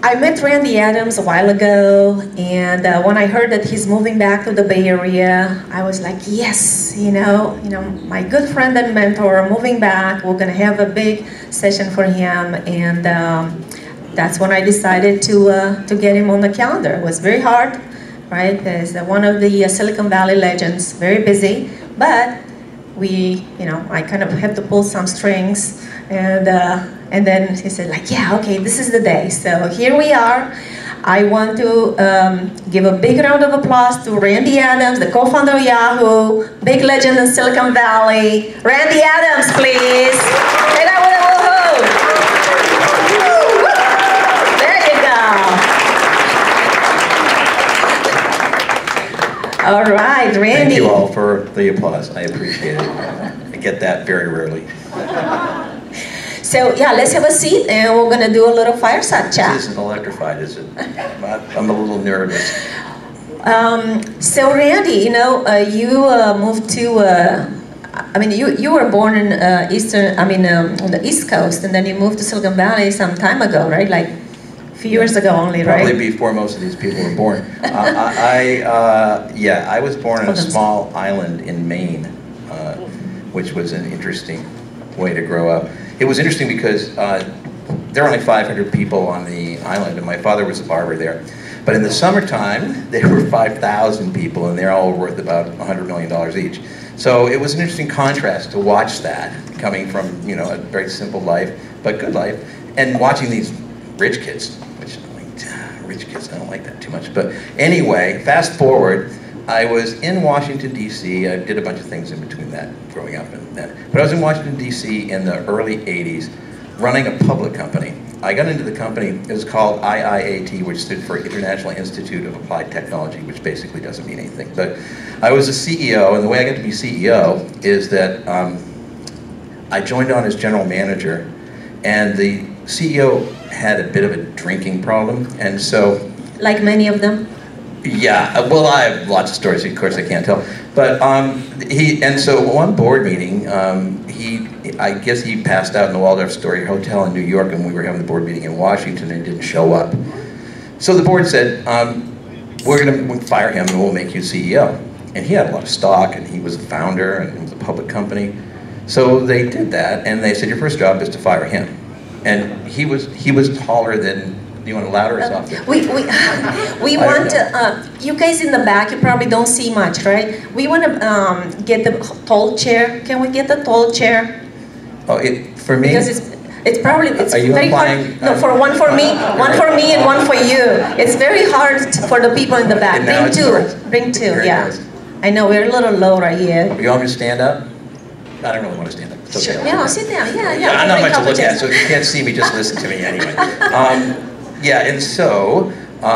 I met Randy Adams a while ago, and when I heard that he's moving back to the Bay Area, I was like, yes, my good friend and mentor moving back. We're gonna have a big session for him, and that's when I decided to get him on the calendar. It was very hard, right? As one of the Silicon Valley legends, very busy, but I kind of had to pull some strings, and then he said, like, yeah, okay, this is the day. So here we are. I want to give a big round of applause to Randy Adams, the co-founder of Yahoo, big legend in Silicon Valley. Randy Adams, please. Say that with a woohoo. There you go. All right, Randy. Thank you all for the applause. I appreciate it. I get that very rarely. So yeah, let's have a seat, and we're gonna do a little fireside chat. This isn't electrified, is it? I'm a little nervous. So Randy, you moved to. You were born in on the East Coast, and then you moved to Silicon Valley some time ago, right? Like a few years ago only, right? Probably before most of these people were born. I was born on a small island in Maine, which was an interesting way to grow up. It was interesting because there were only 500 people on the island, and my father was a barber there. But in the summertime, there were 5,000 people, and they're all worth about $100 million each. So it was an interesting contrast to watch that, coming from a very simple life, but good life, and watching these rich kids, which I'm like, rich kids, I don't like that too much. But anyway, fast forward, I was in Washington, D.C. I did a bunch of things in between that, growing up and that. But I was in Washington, D.C. in the early 80s, running a public company. I got into the company, it was called IIAT, which stood for International Institute of Applied Technology, which basically doesn't mean anything. But I was a CEO, and the way I got to be CEO is that I joined on as general manager, and the CEO had a bit of a drinking problem, and so... Like many of them? Yeah, well, I have lots of stories, of course I can't tell. But so one board meeting, I guess he passed out in the Waldorf Astoria Hotel in New York, and we were having the board meeting in Washington, and didn't show up. So the board said, we're going to fire him and we'll make you CEO. And he had a lot of stock, and he was the founder, and it was a public company. So they did that, and they said, your first job is to fire him. And he was taller than... Do you want it louder or softer? We want to, you guys in the back, you probably don't see much, right? We want to get the tall chair. Can we get the tall chair? Oh, for me? Because it's probably, it's very hard. No, one for me and one for you. It's very hard for the people in the back. Bring two, yeah. I know, we're a little low right here. You want me to stand up? I don't really want to stand up. It's okay. Yeah, sit down, yeah. I'm not much to look at, so if you can't see me, just listen to me anyway. Yeah, and so,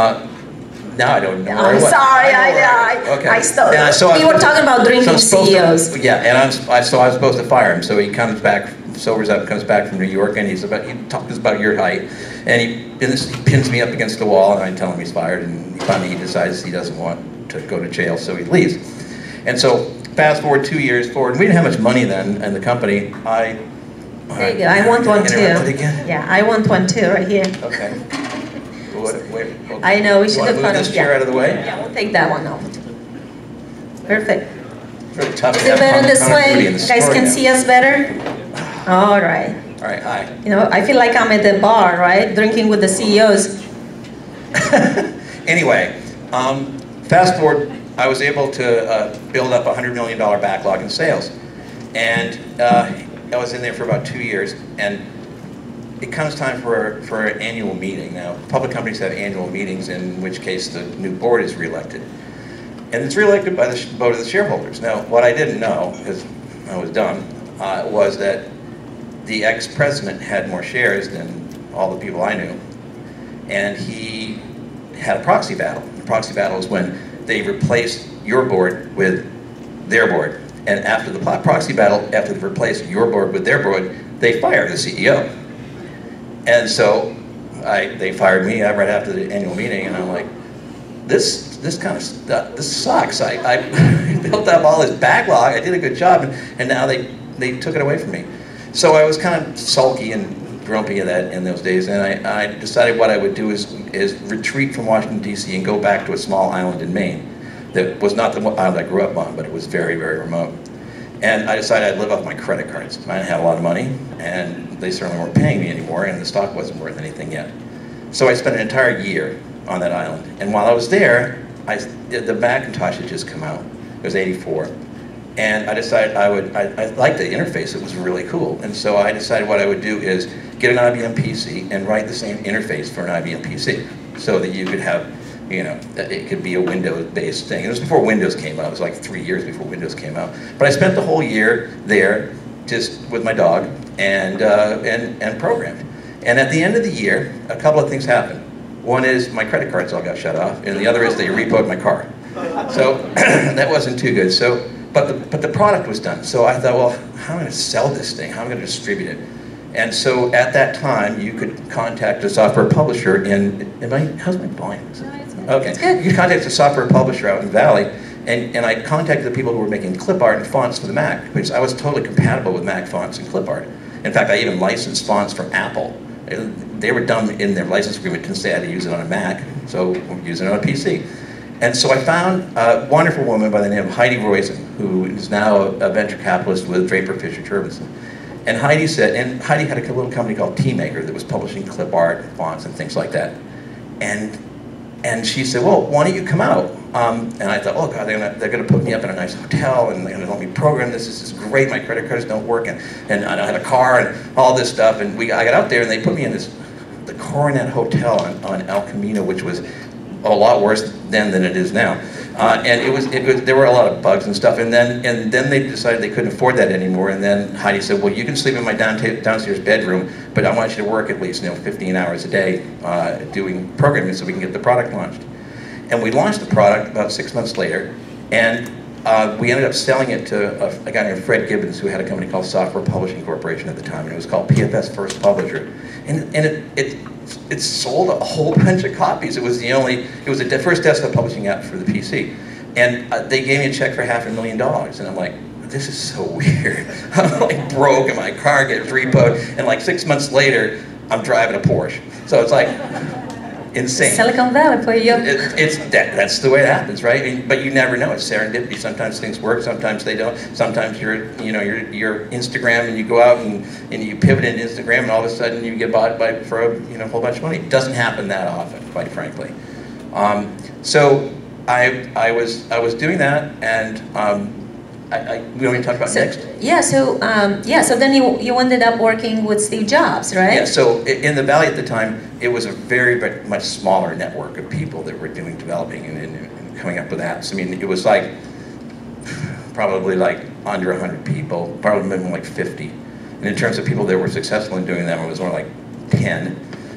now I don't know where I was. Sorry, Okay. I stole it. We were talking about drinking CEOs. And I was supposed to fire him, so he comes back, sobers up, comes back from New York, and he talks about your height, and he pins me up against the wall, and I tell him he's fired, and finally he decides he doesn't want to go to jail, so he leaves. And so, fast forward 2 years forward, and we didn't have much money then in the company. There you go, I want one too. Yeah, I want one too, right here. Okay. Wait, I know, we should have moved this chair out of the way? Yeah, we'll take that one off. Perfect. It's really tough to Is it better this way? You guys can now. see us better? All right. All right, hi. I feel like I'm at the bar, right? Drinking with the CEOs. Anyway, fast forward, I was able to build up a $100 million backlog in sales. And I was in there for about 2 years, and it comes time for an annual meeting. Now, public companies have annual meetings, in which case the new board is reelected. And it's reelected by the vote of the shareholders. Now, what I didn't know, because I was dumb, was that the ex-president had more shares than all the people I knew. And he had a proxy battle. The proxy battle is when they replaced your board with their board. And after the proxy battle, after they replaced your board with their board, they fired the CEO. And so they fired me right after the annual meeting, and I'm like, this kind of stuff, this sucks. I built up all this backlog, I did a good job, and now they took it away from me. So I was kind of sulky and grumpy in those days, and I decided what I would do is retreat from Washington, D.C. and go back to a small island in Maine that was not the island I grew up on, but it was very, very remote. And I decided I'd live off my credit cards. I didn't have a lot of money, and they certainly weren't paying me anymore, and the stock wasn't worth anything yet. So I spent an entire year on that island. And while I was there, the Macintosh had just come out. It was '84. And I decided I liked the interface. It was really cool. And so I decided what I would do is get an IBM PC and write the same interface for an IBM PC so that you could have, you know, it could be a Windows-based thing. It was before Windows came out. It was like 3 years before Windows came out. But I spent the whole year there just with my dog and programmed. And at the end of the year, a couple of things happened. One is my credit cards all got shut off, and the other is they repoed my car. So that wasn't too good. So, but the product was done. So I thought, well, how am I going to sell this thing? How am I going to distribute it? And so at that time, you could contact a software publisher how's my volume? Okay. You could contact a software publisher out in Valley, and I contacted the people who were making clip art and fonts for the Mac, because I was totally compatible with Mac fonts and clip art. In fact, I even licensed fonts from Apple. They were dumb in their license agreement to say I had to use it on a Mac, so we're using it on a PC. And so I found a wonderful woman by the name of Heidi Roizen, who is now a venture capitalist with Draper Fisher Jurgensen. And Heidi had a little company called T-Maker that was publishing clip art, fonts, and things like that. And she said, well, why don't you come out? And I thought, oh God, they're gonna put me up in a nice hotel, and they're gonna let me program this. This is great. My credit cards don't work, and I don't have a car, and all this stuff. And I got out there, and they put me in the Coronet Hotel on El Camino, which was a lot worse then than it is now. And there were a lot of bugs and stuff. And then they decided they couldn't afford that anymore. And then Heidi said, well, you can sleep in my downstairs bedroom, but I want you to work at least 15 hours a day doing programming so we can get the product launched. And we launched the product about 6 months later, and we ended up selling it to a guy named Fred Gibbons, who had a company called Software Publishing Corporation at the time, and it was called PFS First Publisher. And it sold a whole bunch of copies. It was the first desktop publishing app for the PC. And they gave me a check for $500,000, and I'm like, this is so weird. I'm like broke, and my car gets repoed, and like 6 months later, I'm driving a Porsche. So it's like insane. Silicon Valley for you. That's the way it happens, right? But you never know. It's serendipity. Sometimes things work, sometimes they don't. Sometimes you're Instagram, and you go out and you pivot in Instagram, and all of a sudden you get bought for a whole bunch of money. It doesn't happen that often, quite frankly. So I was doing that, and we don't even talk about next. Yeah. So then you ended up working with Steve Jobs, right? Yeah. So in the Valley at the time, it was a very much smaller network of people that were doing developing and coming up with apps. I mean, it was like probably like under 100 people, probably maybe like 50. And in terms of people that were successful in doing them, it was more like 10.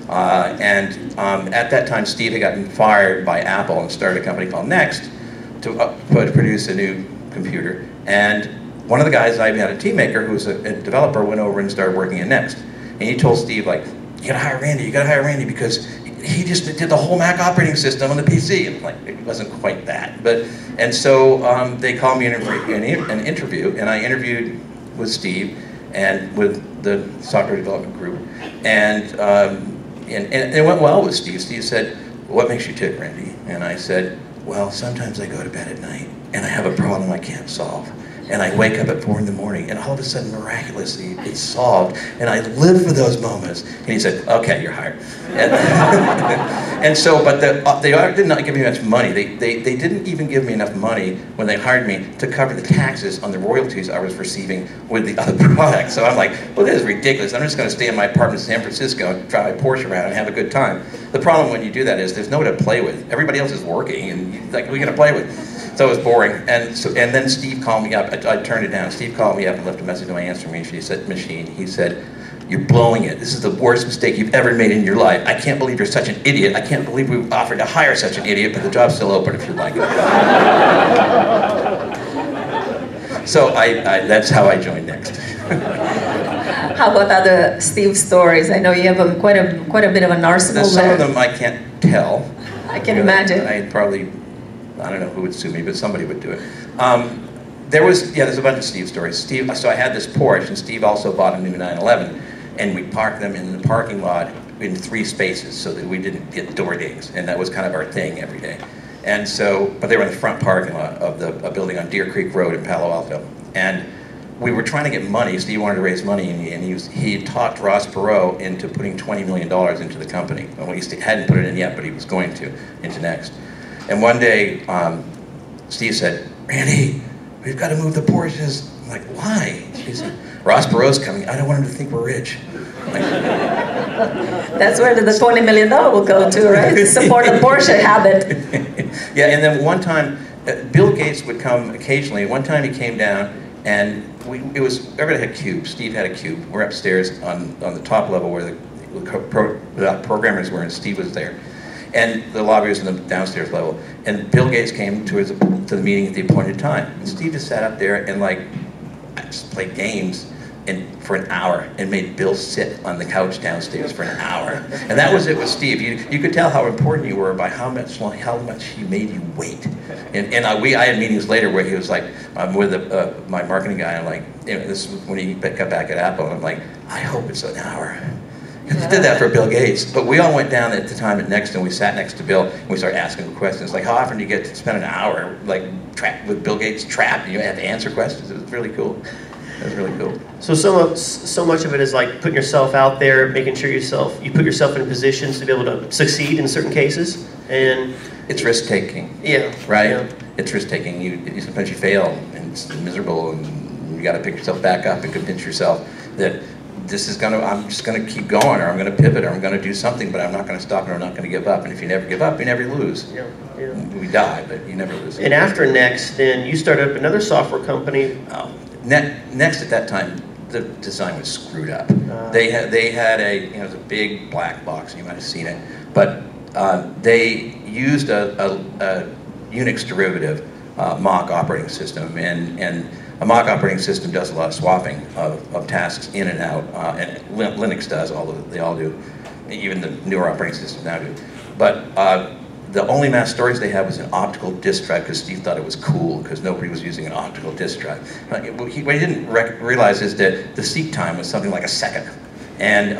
At that time, Steve had gotten fired by Apple and started a company called Next to produce a new computer. And one of the guys I had a T-Maker, who was a developer, went over and started working at Next. And he told Steve, like, you gotta hire Randy because he just did the whole Mac operating system on the PC. And like, it wasn't quite that. And so they called me in an interview, and I interviewed with Steve and with the software development group. And it went well with Steve. Steve said, what makes you tick, Randy? And I said, well, sometimes I go to bed at night and I have a problem I can't solve. And I wake up at 4 in the morning, and all of a sudden, miraculously, it's solved. And I live for those moments. And he said, okay, you're hired. And so, but they did not give me much money. They didn't even give me enough money when they hired me to cover the taxes on the royalties I was receiving with the other products. So I'm like, well, this is ridiculous. I'm just going to stay in my apartment in San Francisco and drive my Porsche around and have a good time. The problem when you do that is there's no one to play with. Everybody else is working, and like, who are you going to play with? So it was boring. And then Steve called me up. I turned it down. Steve called me up and left a message on my answering machine. He said, you're blowing it. This is the worst mistake you've ever made in your life. I can't believe you're such an idiot. I can't believe we offered to hire such an idiot, but the job's still open if you'd like it. So that's how I joined Next. How about other Steve stories? I know you have quite a bit of an arsenal. Now, some of them I can't tell. I can imagine. I don't know who would sue me, but somebody would do it. There's a bunch of Steve stories. So I had this Porsche, and Steve also bought a new 911. and we parked them in the parking lot in 3 spaces so that we didn't get door dings, and that was kind of our thing every day. And so, but they were in the front parking lot of a building on Deer Creek Road in Palo Alto. And we were trying to get money. Steve wanted to raise money, and he talked Ross Perot into putting $20 million into the company. Well, he hadn't put it in yet, but he was going to, into Next. And one day, Steve said, "Randy, we've got to move the Porsches." I'm like, "Why?" He said, "Ross Perot's coming. I don't want him to think we're rich." That's where the $20 million will go to, right? To support the Porsche habit. Yeah, and then one time, Bill Gates would come occasionally. One time he came down, and everybody had cubes. Steve had a cube. We're upstairs on the top level where the programmers were, and Steve was there. And the lobby was in the downstairs level. And Bill Gates came to the meeting at the appointed time. And Steve just sat up there and just played games for an hour and made Bill sit on the couch downstairs for an hour. And that was it with Steve. You could tell how important you were by how much he made you wait. And I had meetings later where he was like, I'm with my marketing guy, and I'm like, this was when he got back at Apple, and I'm like, I hope it's an hour. He did that for Bill Gates. But we all went down at the time at Next, and we sat next to Bill, and we started asking him questions. Like, how often do you get to spend an hour with Bill Gates trapped, and you have to answer questions? It was really cool. It was really cool. So much of it is like putting yourself out there, making sure you put yourself in positions to be able to succeed in certain cases, and it's risk taking. Yeah. Right. Yeah. It's risk taking. Sometimes you fail, and it's miserable, and you got to pick yourself back up and convince yourself that I'm just gonna keep going, or I'm gonna pivot, or I'm gonna do something, but I'm not gonna stop, and I'm not gonna give up. And if you never give up, you never lose. Yeah. Yeah. We die, but you never lose. And after Next, then you started up another software company. Next at that time, the design was screwed up. They had it was a big black box. You might have seen it, but they used a Unix derivative mock operating system, and a mock operating system does a lot of swapping of tasks in and out, and Linux does. They all do, even the newer operating systems now do. But the only mass storage they had was an optical disk drive, because Steve thought it was cool because nobody was using an optical disk drive. What he didn't realize is that the seek time was something like a second. And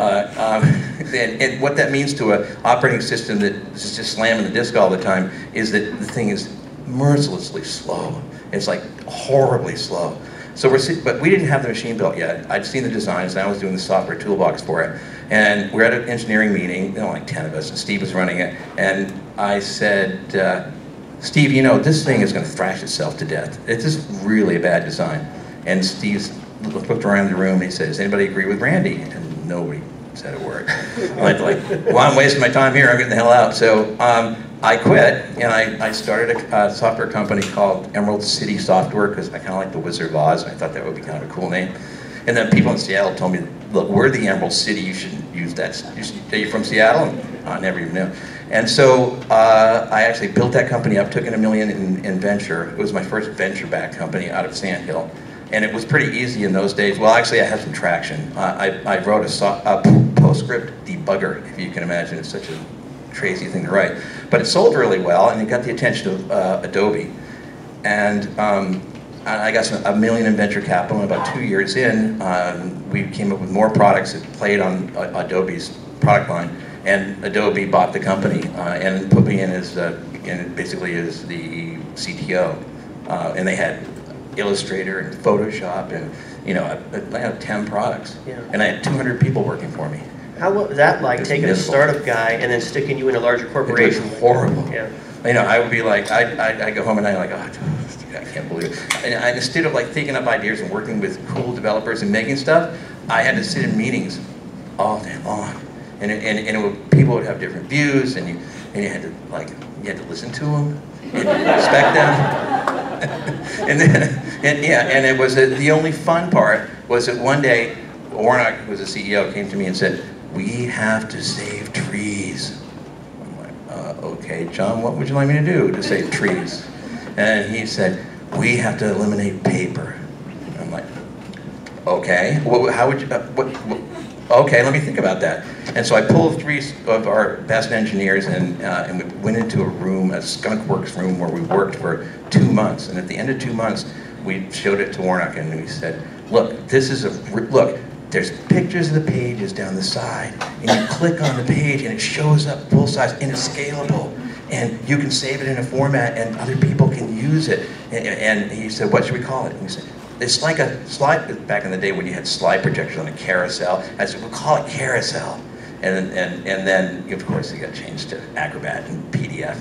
what that means to an operating system that is just slamming the disk all the time is that the thing is mercilessly slow. It's like horribly slow. So but we didn't have the machine built yet. I'd seen the designs, and I was doing the software toolbox for it. And we're at an engineering meeting, like 10 of us, and Steve was running it. And I said, Steve, this thing is going to thrash itself to death. It's just really a bad design. And Steve looked around the room, and he said, does anybody agree with Randy? And nobody said a word. Well, I'm wasting my time here. I'm getting the hell out. So I quit, and I started a software company called Emerald City Software, because I kind of like the Wizard of Oz, and I thought that would be kind of a cool name. And then people in Seattle told me, look, we're the Emerald City, you shouldn't use that. Are you from Seattle? And I never even knew. And so I actually built that company up, took in $1 million in venture. It was my first venture-backed company out of Sand Hill. And it was pretty easy in those days. Well, actually, I had some traction. I wrote a PostScript debugger, if you can imagine. It's such a crazy thing to write. But it sold really well, and it got the attention of Adobe. And I got $1 million in venture capital, and about 2 years in, we came up with more products that played on Adobe's product line. And Adobe bought the company and put me in as basically as the CTO. And they had Illustrator and Photoshop, and I had 10 products. Yeah. And I had 200 people working for me. How was that like, taking a startup guy and then sticking you in a larger corporation? It was horrible. Yeah. I would be like, I'd go home and I'd I can't believe it. And instead of thinking up ideas and working with cool developers and making stuff, I had to sit in meetings all day long. And people would have different views, and you had to listen to them and respect them. and it was the only fun part was that one day Warnock, who was the CEO, came to me and said, "We have to save trees." I'm like, okay, John, what would you like me to do to save trees? And he said, "We have to eliminate paper." I'm like, okay, how would you? Okay, let me think about that. And so I pulled 3 of our best engineers and we went into a room, a Skunk Works room, where we worked for 2 months. And at the end of 2 months, we showed it to Warnock, and we said, look, there's pictures of the pages down the side, and you click on the page and it shows up full size and it's scalable. And you can save it in a format and other people can use it. And he said, what should we call it? And we said, it's like a slide, back in the day when you had slide projectors on a carousel. I said, we'll call it Carousel. And then, of course, it got changed to Acrobat and PDF.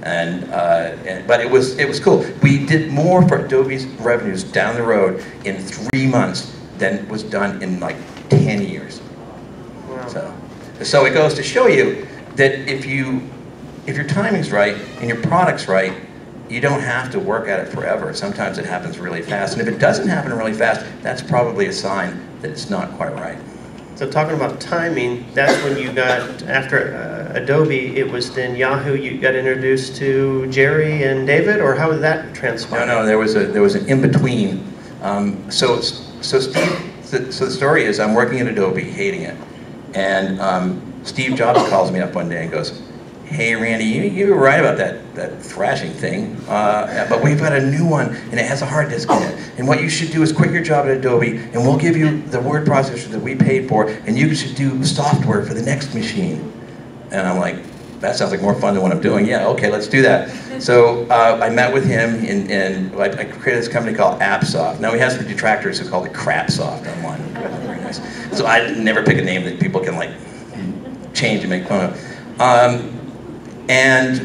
But it was cool. We did more for Adobe's revenues down the road in 3 months than was done in like 10 years. Wow. So it goes to show you that if your timing's right and your product's right, you don't have to work at it forever. Sometimes it happens really fast. And if it doesn't happen really fast, that's probably a sign that it's not quite right. So talking about timing, that's when you got, after Adobe, it was then Yahoo, you got introduced to Jerry and David, or how did that transpire? No, there was an in-between. So Steve, the story is I'm working at Adobe, hating it. And Steve Jobs calls me up one day and goes, hey Randy, you were right about that thrashing thing, but we've got a new one and it has a hard disk in it. And what you should do is quit your job at Adobe and we'll give you the word processor that we paid for and you should do software for the next machine. And I'm like, that sounds like more fun than what I'm doing. Yeah, okay, let's do that. So I met with him and I created this company called AppSoft. Now he has the detractors who call it CrapSoft online. Very nice. So I never pick a name that people can like change and make fun of. And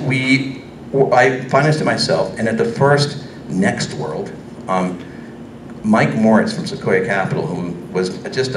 I financed it myself, and at the first Next World, Mike Moritz from Sequoia Capital, who was just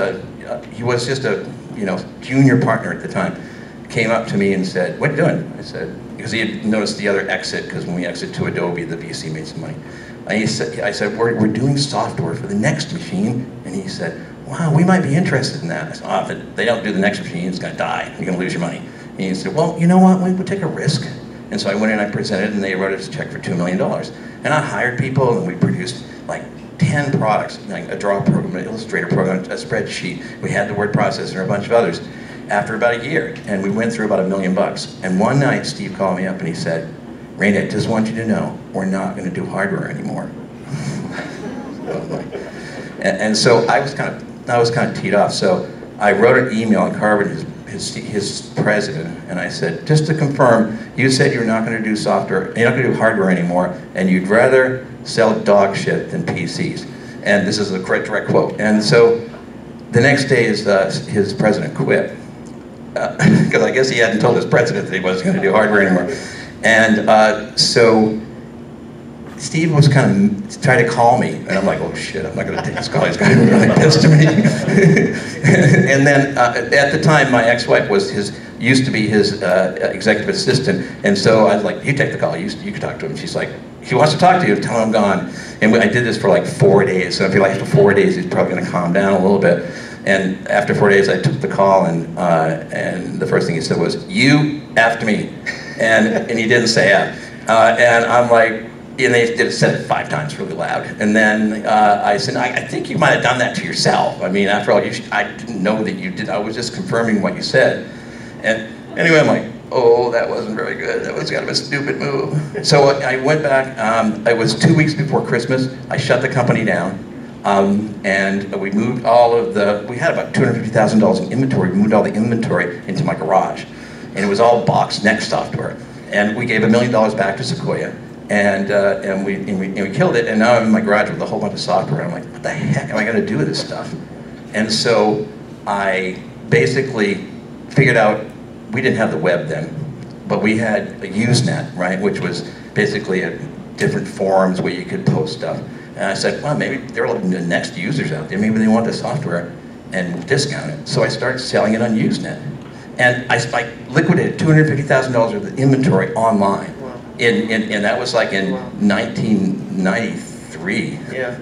a junior partner at the time, came up to me and said, "What are you doing?" I said, because he had noticed the other exit, because when we exit to Adobe, the VC made some money. And I said, we're doing software for the next machine, and he said, "Wow, we might be interested in that." I said, if they don't do the next machine, it's going to die. You're going to lose your money. And he said, well, you know what, we would take a risk. And so I went in and I presented, and they wrote us a check for $2 million. And I hired people, and we produced like 10 products, like a draw program, an Illustrator program, a spreadsheet. We had the word processor and a bunch of others after about a year. And we went through about $1 million. And one night, Steve called me up and he said, Randy, I just want you to know, we're not going to do hardware anymore. And so I was kind of teed off. So I wrote an email on Carvin, his president, and I said, just to confirm, you said you're not going to do software, you're not going to do hardware anymore, and you'd rather sell dog shit than PCs. And this is a direct quote. And so the next day his president quit, because I guess he hadn't told his president that he wasn't going to do hardware anymore. And so Steve was kind of trying to call me, and I'm like, oh shit, I'm not going to take this call. He's going to be really pissed at me. And then at the time, my ex-wife used to be his executive assistant, and so I was like, you take the call, you can talk to him. She's like, he wants to talk to you, tell him I'm gone. And I did this for like 4 days, so I feel like after 4 days, he's probably going to calm down a little bit. And after 4 days, I took the call, and the first thing he said was, you effed me. And he didn't say F. And I'm like, and they said it 5 times really loud. And then I said, I think you might have done that to yourself. I mean, after all, I didn't know that you did. I was just confirming what you said. And anyway, I'm like, oh, that wasn't very good. That was kind of a stupid move. So I went back. It was 2 weeks before Christmas. I shut the company down. And we moved we had about $250,000 in inventory. We moved all the inventory into my garage. And it was all boxed Next software. And we gave $1 million back to Sequoia. And we killed it, and now I'm in my garage with a whole bunch of software. I'm like, what the heck am I going to do with this stuff? And so I basically figured out, we didn't have the web then, but we had a Usenet, right, which was basically different forums where you could post stuff. And I said, well, maybe there are the Next users out there, maybe they want the software and discount it. So I started selling it on Usenet. And I liquidated $250,000 of the inventory online. And that was like in 1993. Yeah.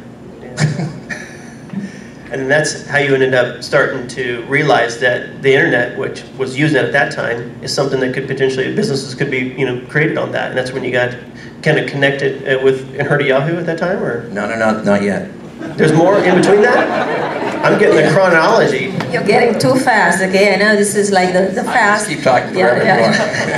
And that's how you ended up starting to realize that the internet, which was Usenet at that time, is something that could potentially, businesses could be, created on that. And that's when you got kind of connected with and heard of Yahoo at that time, or? No, not yet. There's more in between that? I'm getting the chronology. You're getting too fast, okay? I know this is like the fast. Keep talking forever. Yeah.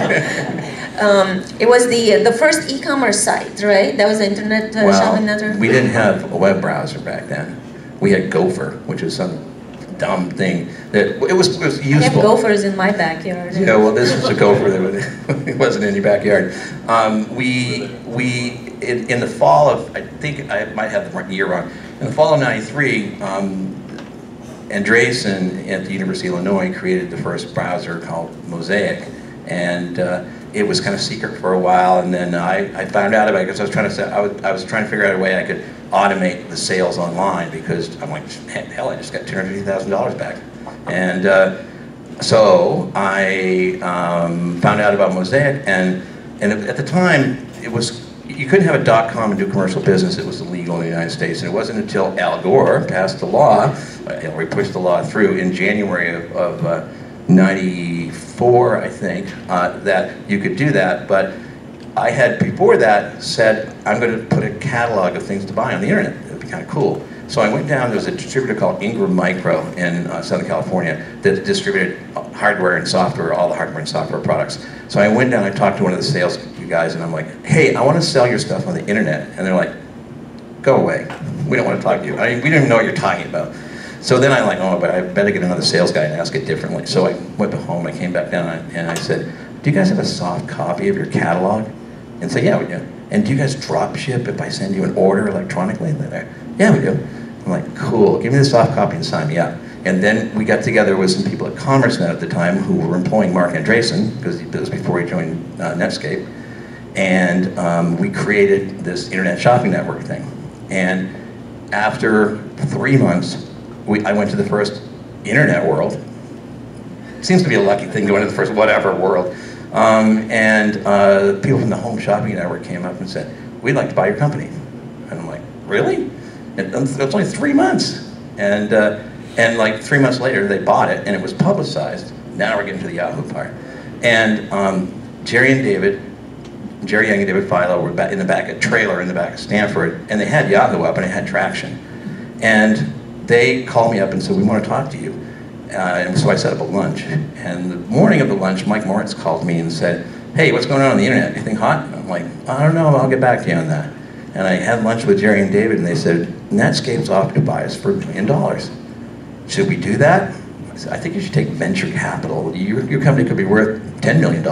It was the first e-commerce site, right? That was the internet shopping network? We didn't have a web browser back then. We had Gopher, which is some dumb thing that it was I have useful. gophers in my backyard. Yeah, well, this was a gopher that it wasn't in your backyard. In the fall of, I think I might have the year wrong, in the fall of '93, Andreessen at the University of Illinois created the first browser called Mosaic, and it was kind of secret for a while, and then I found out about it because I was trying to figure out a way I could automate the sales online, because I'm like, hell, I just got $250,000 back. And so I found out about Mosaic, and at the time, you couldn't have a .com and do commercial business. It was illegal in the United States, and it wasn't until Al Gore passed the law, Hillary pushed the law through in January of '94, I think, that you could do that. But I had, before that, said, I'm going to put a catalog of things to buy on the internet. It would be kind of cool. So I went down, there was a distributor called Ingram Micro in Southern California that distributed hardware and software, all the hardware and software products. So I went down, I talked to one of the sales guys, and I'm like, hey, I want to sell your stuff on the internet. And they're like, go away. We don't want to talk to you. We don't even know what you're talking about. So then I'm like, oh, but I better get another sales guy and ask it differently. So I went home, I came back down, and I said, do you guys have a soft copy of your catalog? And say, yeah, we do. And do you guys drop ship if I send you an order electronically? And they're like, yeah, we do. I'm like, cool, give me the soft copy and sign me up. And then we got together with some people at CommerceNet at the time who were employing Mark Andreessen, because it was before he joined Netscape. And we created this internet shopping network thing. And after 3 months, I went to the first internet world. Seems to be a lucky thing to go into the first whatever world. People from the Home Shopping Network came up and said, we'd like to buy your company. And I'm like, really? And it's only 3 months. And like 3 months later, they bought it, and it was publicized. Now we're getting to the Yahoo part. And Jerry Young and David Filo were in the back, a trailer in the back of Stanford, and they had Yahoo up, and it had traction. And they called me up and said, we want to talk to you. And so I set up a lunch. And the morning of the lunch, Mike Moritz called me and said, hey, what's going on the internet? Anything hot? And I'm like, I don't know, I'll get back to you on that. And I had lunch with Jerry and David, and they said, Netscape's off to buy us for $1 million. Should we do that? I said, I think you should take venture capital. Your company could be worth $10 million.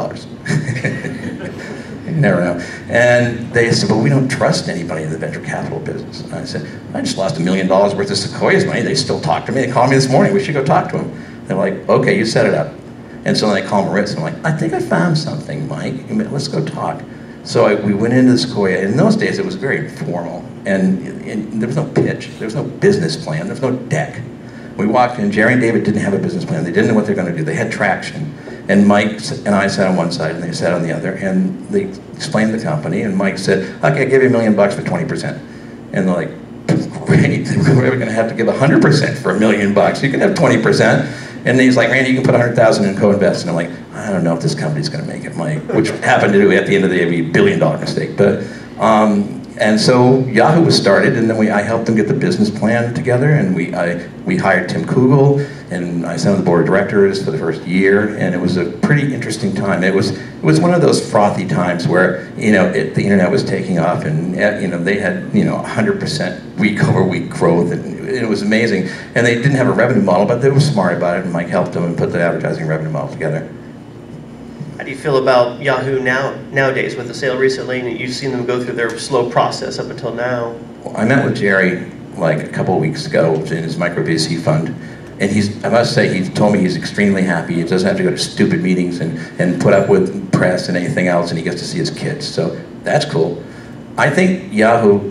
You never know. And they said, well, we don't trust anybody in the venture capital business. And I said, I just lost $1 million worth of Sequoia's money. They still talk to me. They called me this morning. We should go talk to them. They're like, okay, you set it up. And so then I call Moritz, and I'm like, I think I found something, Mike. Let's go talk. So we went into Sequoia. In those days, it was very informal. And there was no pitch. There was no business plan. There was no deck. We walked in. Jerry and David didn't have a business plan. They didn't know what they were going to do. They had traction. And Mike and I sat on one side, and they sat on the other, and they explained the company, and Mike said, okay, I'll give you $1 million for 20%. And they're like, great, we're going to have to give 100% for $1 million. You can have 20%. And he's like, Randy, you can put 100,000 in co-invest. And I'm like, I don't know if this company's going to make it, Mike, which happened to do at the end of the day be $1 billion mistake. But and so Yahoo was started, and then I helped them get the business plan together, and we hired Tim Kugel, and I sat on the board of directors for the first year, and it was a pretty interesting time. It was one of those frothy times where the internet was taking off, and they had 100% week over week growth, and it was amazing. And they didn't have a revenue model, but they were smart about it, and Mike helped them and put the advertising revenue model together. How do you feel about Yahoo nowadays with the sale recently, and you've seen them go through their slow process up until now? Well, I met with Jerry like a couple of weeks ago in his micro VC fund, and I must say, he's told me he's extremely happy. He doesn't have to go to stupid meetings and put up with press and anything else, and he gets to see his kids. So that's cool. I think Yahoo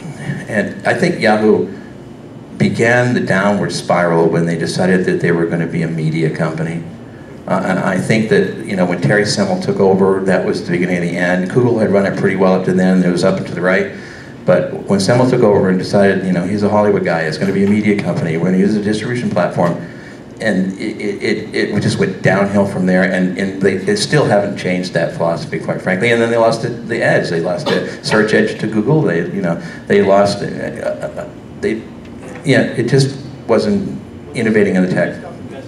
began the downward spiral when they decided that they were going to be a media company. And I think that, when Terry Semel took over, that was the beginning of the end. Kugel had run it pretty well up to then. It was up and to the right. But when Semel took over and decided, he's a Hollywood guy, it's going to be a media company, we're going to use a distribution platform, and it just went downhill from there. And they still haven't changed that philosophy, quite frankly. And then they lost the edge. They lost the search edge to Google. They lost it just wasn't innovating in the tech.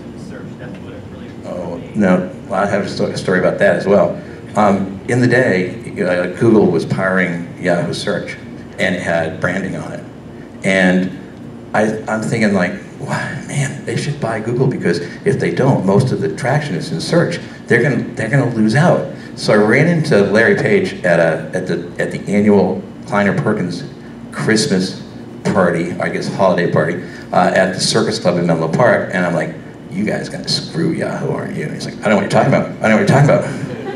No, well, I have a story about that as well. In the day, Google was powering Yahoo Search, and it had branding on it. And I'm thinking, like, man, they should buy Google, because if they don't, most of the traction is in search. They're gonna lose out. So I ran into Larry Page at the annual Kleiner Perkins Christmas party, I guess holiday party, at the Circus Club in Menlo Park, and I'm like, "You guys gonna screw Yahoo, aren't you?" And he's like, "I know what you're talking about. I know what you're talking about."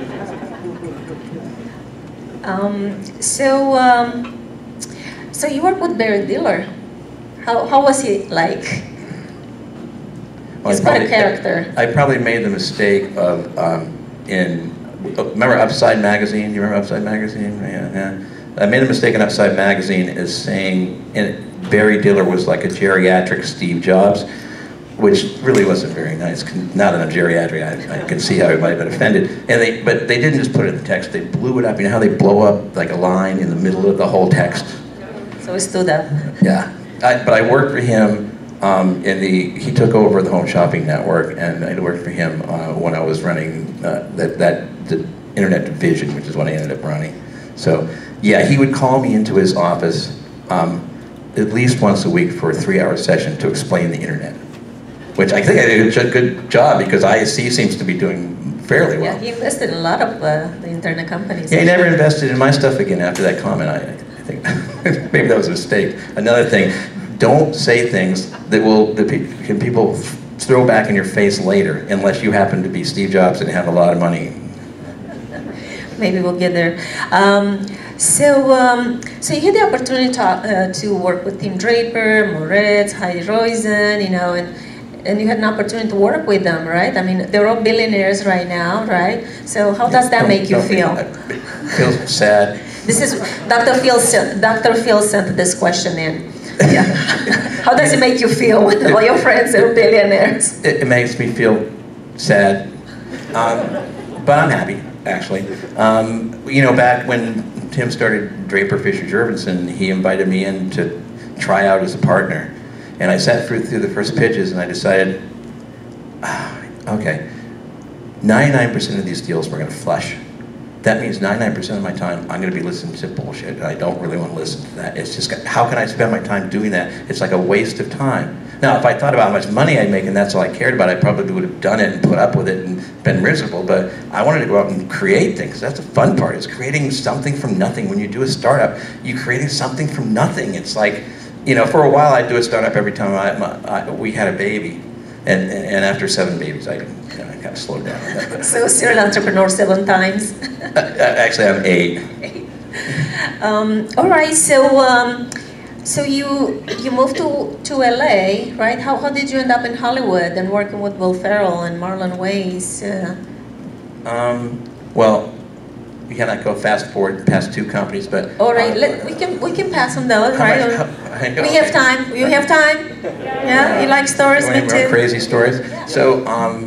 So you worked with Barry Diller. How was he like? Well, He's quite a character. I probably made the mistake of remember Upside Magazine? You remember Upside Magazine? Yeah. I made a mistake in Upside Magazine as saying Barry Diller was like a geriatric Steve Jobs, which really wasn't very nice. Now that I'm geriatric, I can see how he might have been offended. But they didn't just put it in the text; they blew it up. You know how they blow up like a line in the middle of the whole text? So he stood up. Yeah, but I worked for him. He took over the Home Shopping Network, and I worked for him when I was running the internet division, which is what I ended up running. So, yeah, he would call me into his office at least once a week for a 3-hour session to explain the internet, which I think I did a good job, because ISC seems to be doing fairly well. Yeah, he invested in a lot of the internet companies. Yeah, he never invested in my stuff again after that comment. I think maybe that was a mistake. Another thing. Don't say things that people throw back in your face later, unless you happen to be Steve Jobs and have a lot of money. Maybe we'll get there. So you had the opportunity to work with Tim Draper, Moritz, Heidi Roizen, and you had an opportunity to work with them, right? I mean, they're all billionaires right now, right? So how does that make you feel? It feels sad. This is Dr. Phil sent this question in. Yeah. How does it make you feel when all your friends are billionaires? It makes me feel sad, but I'm happy, actually. Back when Tim started Draper Fisher Jurgensen, he invited me in to try out as a partner, and I sat through the first pitches, and I decided, okay, 99% of these deals we're going to flush. That means 99% of my time I'm going to be listening to bullshit, and I don't really want to listen to that. It's just, how can I spend my time doing that? It's like a waste of time. Now, if I thought about how much money I'd make and that's all I cared about, I probably would have done it and put up with it and been miserable, but I wanted to go out and create things. That's the fun part. It's creating something from nothing. When you do a startup, you're creating something from nothing. It's like, for a while I'd do a startup every time we had a baby, and after 7 babies, I kind of slowed down on that. So serial entrepreneur 7 times? Actually, I'm 8. All right, so you moved to LA, right? How did you end up in Hollywood and working with Will Ferrell and Marlon Wayans? Well, we cannot go fast forward past 2 companies, but all right, we can pass on those, right? We have time. You have time? Yeah, you like stories? Me too. Crazy stories. Yeah. So,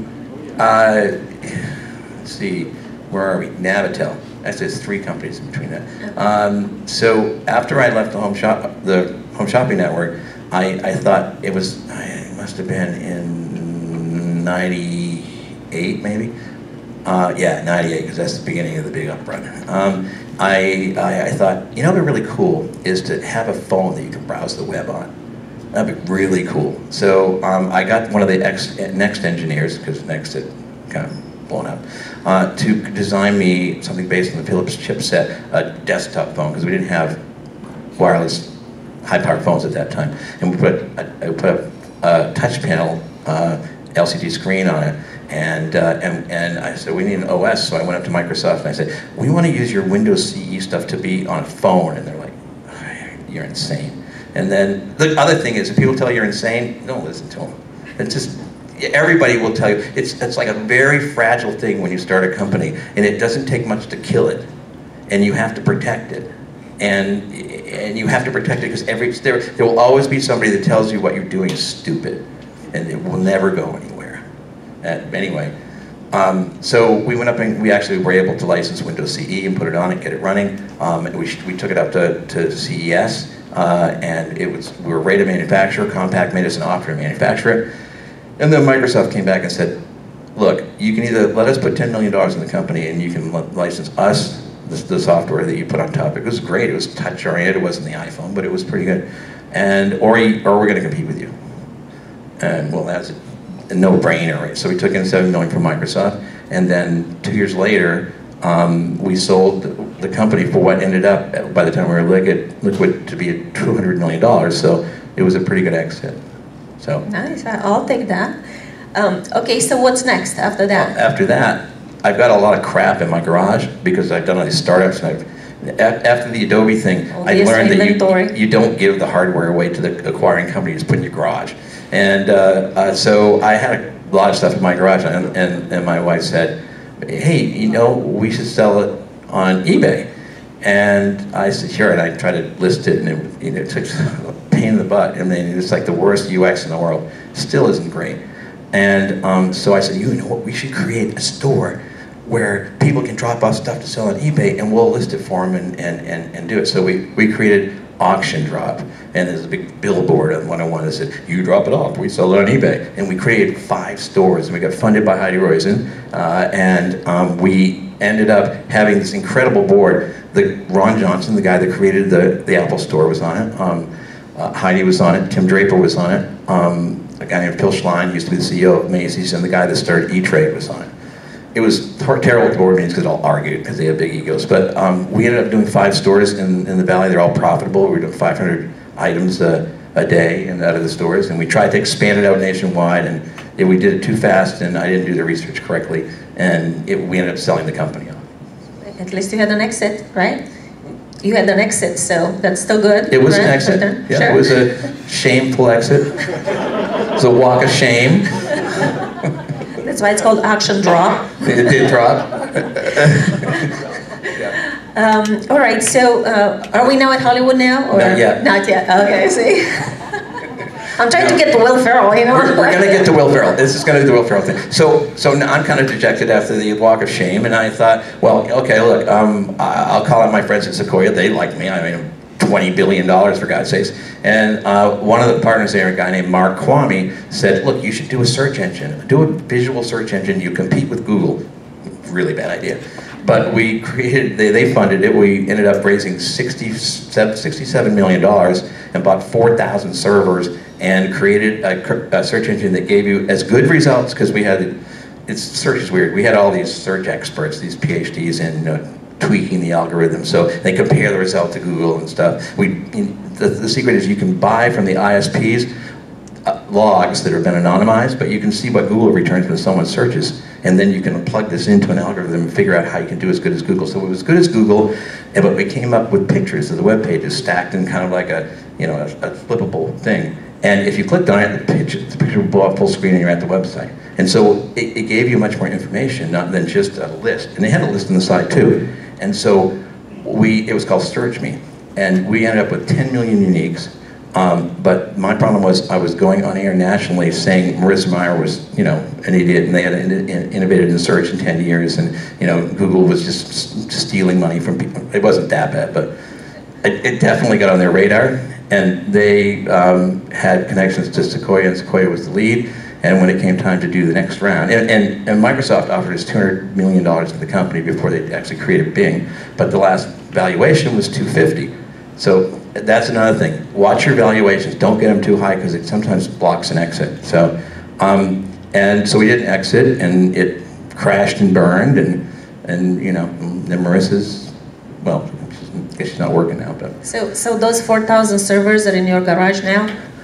let's see, where are we? Navitel. Actually, there's 3 companies in between that. So after I left the Home Shopping Network, I thought it must have been in '98 maybe. Yeah, '98, because that's the beginning of the big upfront. I thought, it'd be really cool is to have a phone that you can browse the web on. That'd be really cool. So I got one of the Next engineers, because Next had kind of blown up, to design me something based on the Philips chipset, a desktop phone, because we didn't have wireless high-powered phones at that time. And I put a touch panel LCD screen on it, and I said, we need an OS, so I went up to Microsoft and I said, we want to use your Windows CE stuff to be on a phone, and they're like, you're insane. And then the other thing is, if people tell you you're insane, don't listen to them. It's just, everybody will tell you, it's like a very fragile thing when you start a company, and it doesn't take much to kill it, and you have to protect it. And you have to protect it because there will always be somebody that tells you what you're doing is stupid, and it will never go anywhere. Anyway, so we went up and we actually were able to license Windows CE and put it on and get it running. We took it up to CES, and we were ready to manufacture. Compaq made us an offer to manufacture it. And then Microsoft came back and said, look, you can either let us put $10 million in the company and you can license us the software that you put on top. It was great. It was touch-oriented. It wasn't the iPhone, but it was pretty good. Or we're going to compete with you. And well, that's a no-brainer, right? So we took in $7 million from Microsoft, and then 2 years later, we sold the company for what ended up, by the time we were liquid to be $200 million. So it was a pretty good exit. So Nice, I'll take that. Okay, so what's next after that? after that, I've got a lot of crap in my garage because I've done all these startups, and after the Adobe thing, All I this learned that inventory. you don't give the hardware away to the acquiring company, you just put it in your garage. And so I had a lot of stuff in my garage, and my wife said, hey, you know, we should sell it on eBay. And I said, sure, and I tried to list it, and it took a pain in the butt. I mean, it's like the worst UX in the world. Still isn't great. And so I said, you know what, we should create a store where people can drop off stuff to sell on eBay, and we'll list it for them and do it. So we created Auction Drop, and there's a big billboard on 101 that said, you drop it off, we sell it on eBay. And we created 5 stores, and we got funded by Heidi Roizen, and we ended up having this incredible board. Ron Johnson, the guy that created the Apple Store, was on it. Heidi was on it, Tim Draper was on it, a guy named Phil Schlein used to be the CEO of Macy's, and the guy that started E-Trade was on it. It was terrible at board meetings because they all argued because they had big egos. But we ended up doing 5 stores in the Valley. They're all profitable. We were doing 500 items a day out of the stores, and we tried to expand it out nationwide. And we did it too fast, and I didn't do the research correctly, and we ended up selling the company off. At least you had an exit, right? You had an exit, so that's still good. It was right? an exit. Yeah, Sure. it was a shameful exit. It was a walk of shame. That's why it's called Auction Drop. It did drop. All right, so are we now at Hollywood now? Or? Not yet. Not yet, okay, see? I'm trying to get to Will Ferrell, you know? We're going to get to Will Ferrell. This is going to be the Will Ferrell thing. So now I'm kind of dejected after the walk of shame, and I thought, well, okay, look, I'll call out my friends at Sequoia. They like me. I mean, $20 billion, for God's sakes. And one of the partners there, a guy named Mark Kwame, said, look, you should do a search engine. Do a visual search engine. You compete with Google. Really bad idea. But we created, they funded it. We ended up raising $67 million and bought 4,000 servers and created a search engine that gave you as good results, because we had, search is weird. We had all these search experts, these PhDs in tweaking the algorithm, so they compare the result to Google and stuff. The secret is you can buy from the ISPs logs that have been anonymized, but you can see what Google returns when someone searches, and then you can plug this into an algorithm and figure out how you can do as good as Google. So it was as good as Google, but we came up with pictures of the web pages stacked in kind of like a flippable thing. And if you clicked on it, the picture would blow up full screen and you're at the website. And so it gave you much more information, not than just a list. And they had a list on the side too. And so it was called Search Me. And we ended up with 10 million uniques. But my problem was I was going on air nationally saying Marissa Mayer was, an idiot, and they had innovated in search in 10 years, and Google was just stealing money from people. It wasn't that bad, but it definitely got on their radar. And they had connections to Sequoia, and Sequoia was the lead. And when it came time to do the next round, and Microsoft offered us $200 million to the company before they actually created Bing, but the last valuation was $250. So that's another thing. Watch your valuations. Don't get them too high, because it sometimes blocks an exit. So, and so we did an exit, and it crashed and burned, and then Marissa's, well, I guess she's not working now, but. So those 4,000 servers are in your garage now?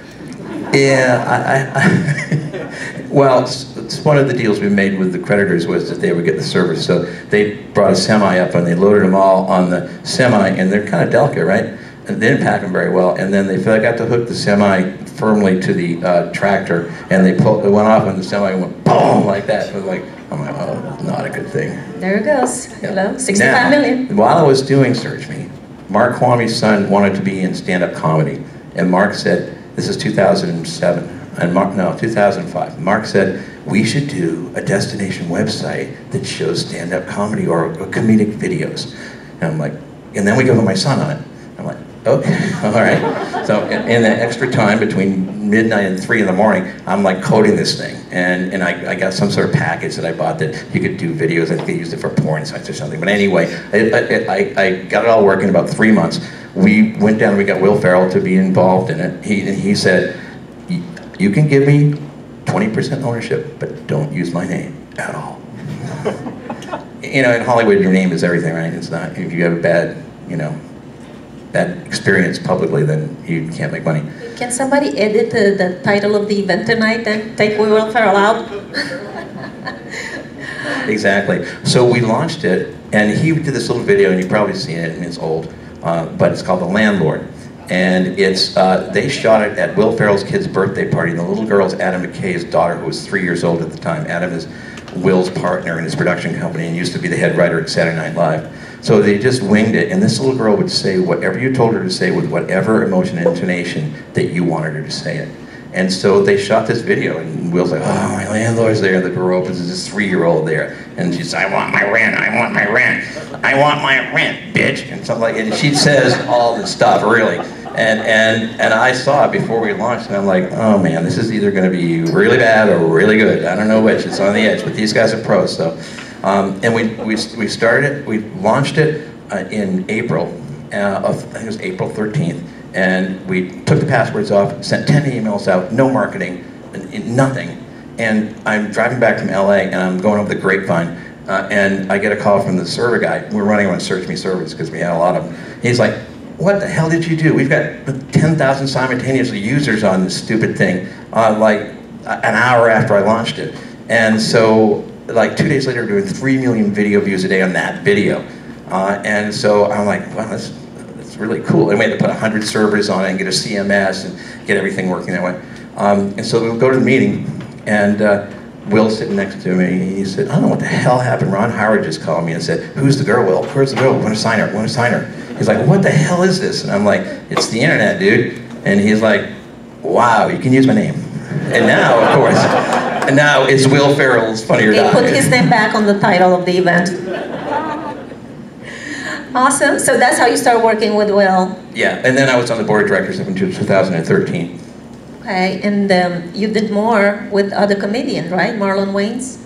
Yeah, well, it's one of the deals we made with the creditors was that they would get the servers. So they brought a semi up, and they loaded them all on the semi, and they're kind of delicate, right? And they didn't pack them very well, and then they got to hook the semi firmly to the tractor, and it went off, and the semi went boom like that. It was like, I'm like, oh, that's not a good thing. There it goes. Yeah. Hello, 65 million. While I was doing Search Me, Mark Kwame's son wanted to be in stand-up comedy, and Mark said, this is 2007, and 2005. Mark said, we should do a destination website that shows stand-up comedy or comedic videos. And I'm like, and then we go with my son on it. I'm like, okay, all right. So in the extra time between midnight and 3 in the morning, I'm like coding this thing. And I got some sort of package that I bought that you could do videos. I think they used it for porn sites or something. But anyway, I got it all working in about 3 months. We went down and we got Will Ferrell to be involved in it. He said, you can give me 20% ownership, but don't use my name at all. You know, in Hollywood, your name is everything, right? It's not, if you have a bad, you know, bad experience publicly, then you can't make money. Can somebody edit the title of the event tonight and take Will Ferrell out? Exactly. So we launched it, and he did this little video, and you've probably seen it, and it's old, but it's called The Landlord. And it's, they shot it at Will Ferrell's kid's birthday party, and the little girl's Adam McKay's daughter, who was 3 years old at the time. Adam is Will's partner in his production company and used to be the head writer at Saturday Night Live. So they just winged it, and this little girl would say whatever you told her to say with whatever emotion and intonation that you wanted her to say it. And so they shot this video, and Will's like, oh, my landlord's there, and the door opens, and this 3-year-old there. And she's like, I want my rent, I want my rent, I want my rent, bitch, and something like, and she says all this stuff, really. And I saw it before we launched, and I'm like, oh man, this is either gonna be really bad or really good. I don't know which, it's on the edge, but these guys are pros, so. And we started it, we launched it in April, I think it was April 13th. And we took the passwords off, sent 10 emails out, no marketing, nothing. And I'm driving back from LA, and I'm going over the Grapevine, and I get a call from the server guy. We're running on Search Me servers because we had a lot of them. He's like, what the hell did you do? We've got 10,000 simultaneously users on this stupid thing, like an hour after I launched it. And so, like 2 days later, we're doing 3 million video views a day on that video. And so I'm like, wow, that's really cool. And we had to put 100 servers on it and get a CMS and get everything working that way. And so we'll go to the meeting, and Will's sitting next to me. He said, I don't know what the hell happened. Ron Howard just called me and said, who's the girl, Will? Where's the girl? I want to sign her. I want to sign her. He's like, what the hell is this? And I'm like, it's the internet, dude. And he's like, wow, you can use my name. And now, of course, and now it's Will Ferrell's Funny or They Die. put his name back on the title of the event. Awesome. So that's how you start working with Will. Yeah, and then I was on the board of directors up until 2013. Okay, and you did more with other comedians, right? Marlon Wayans?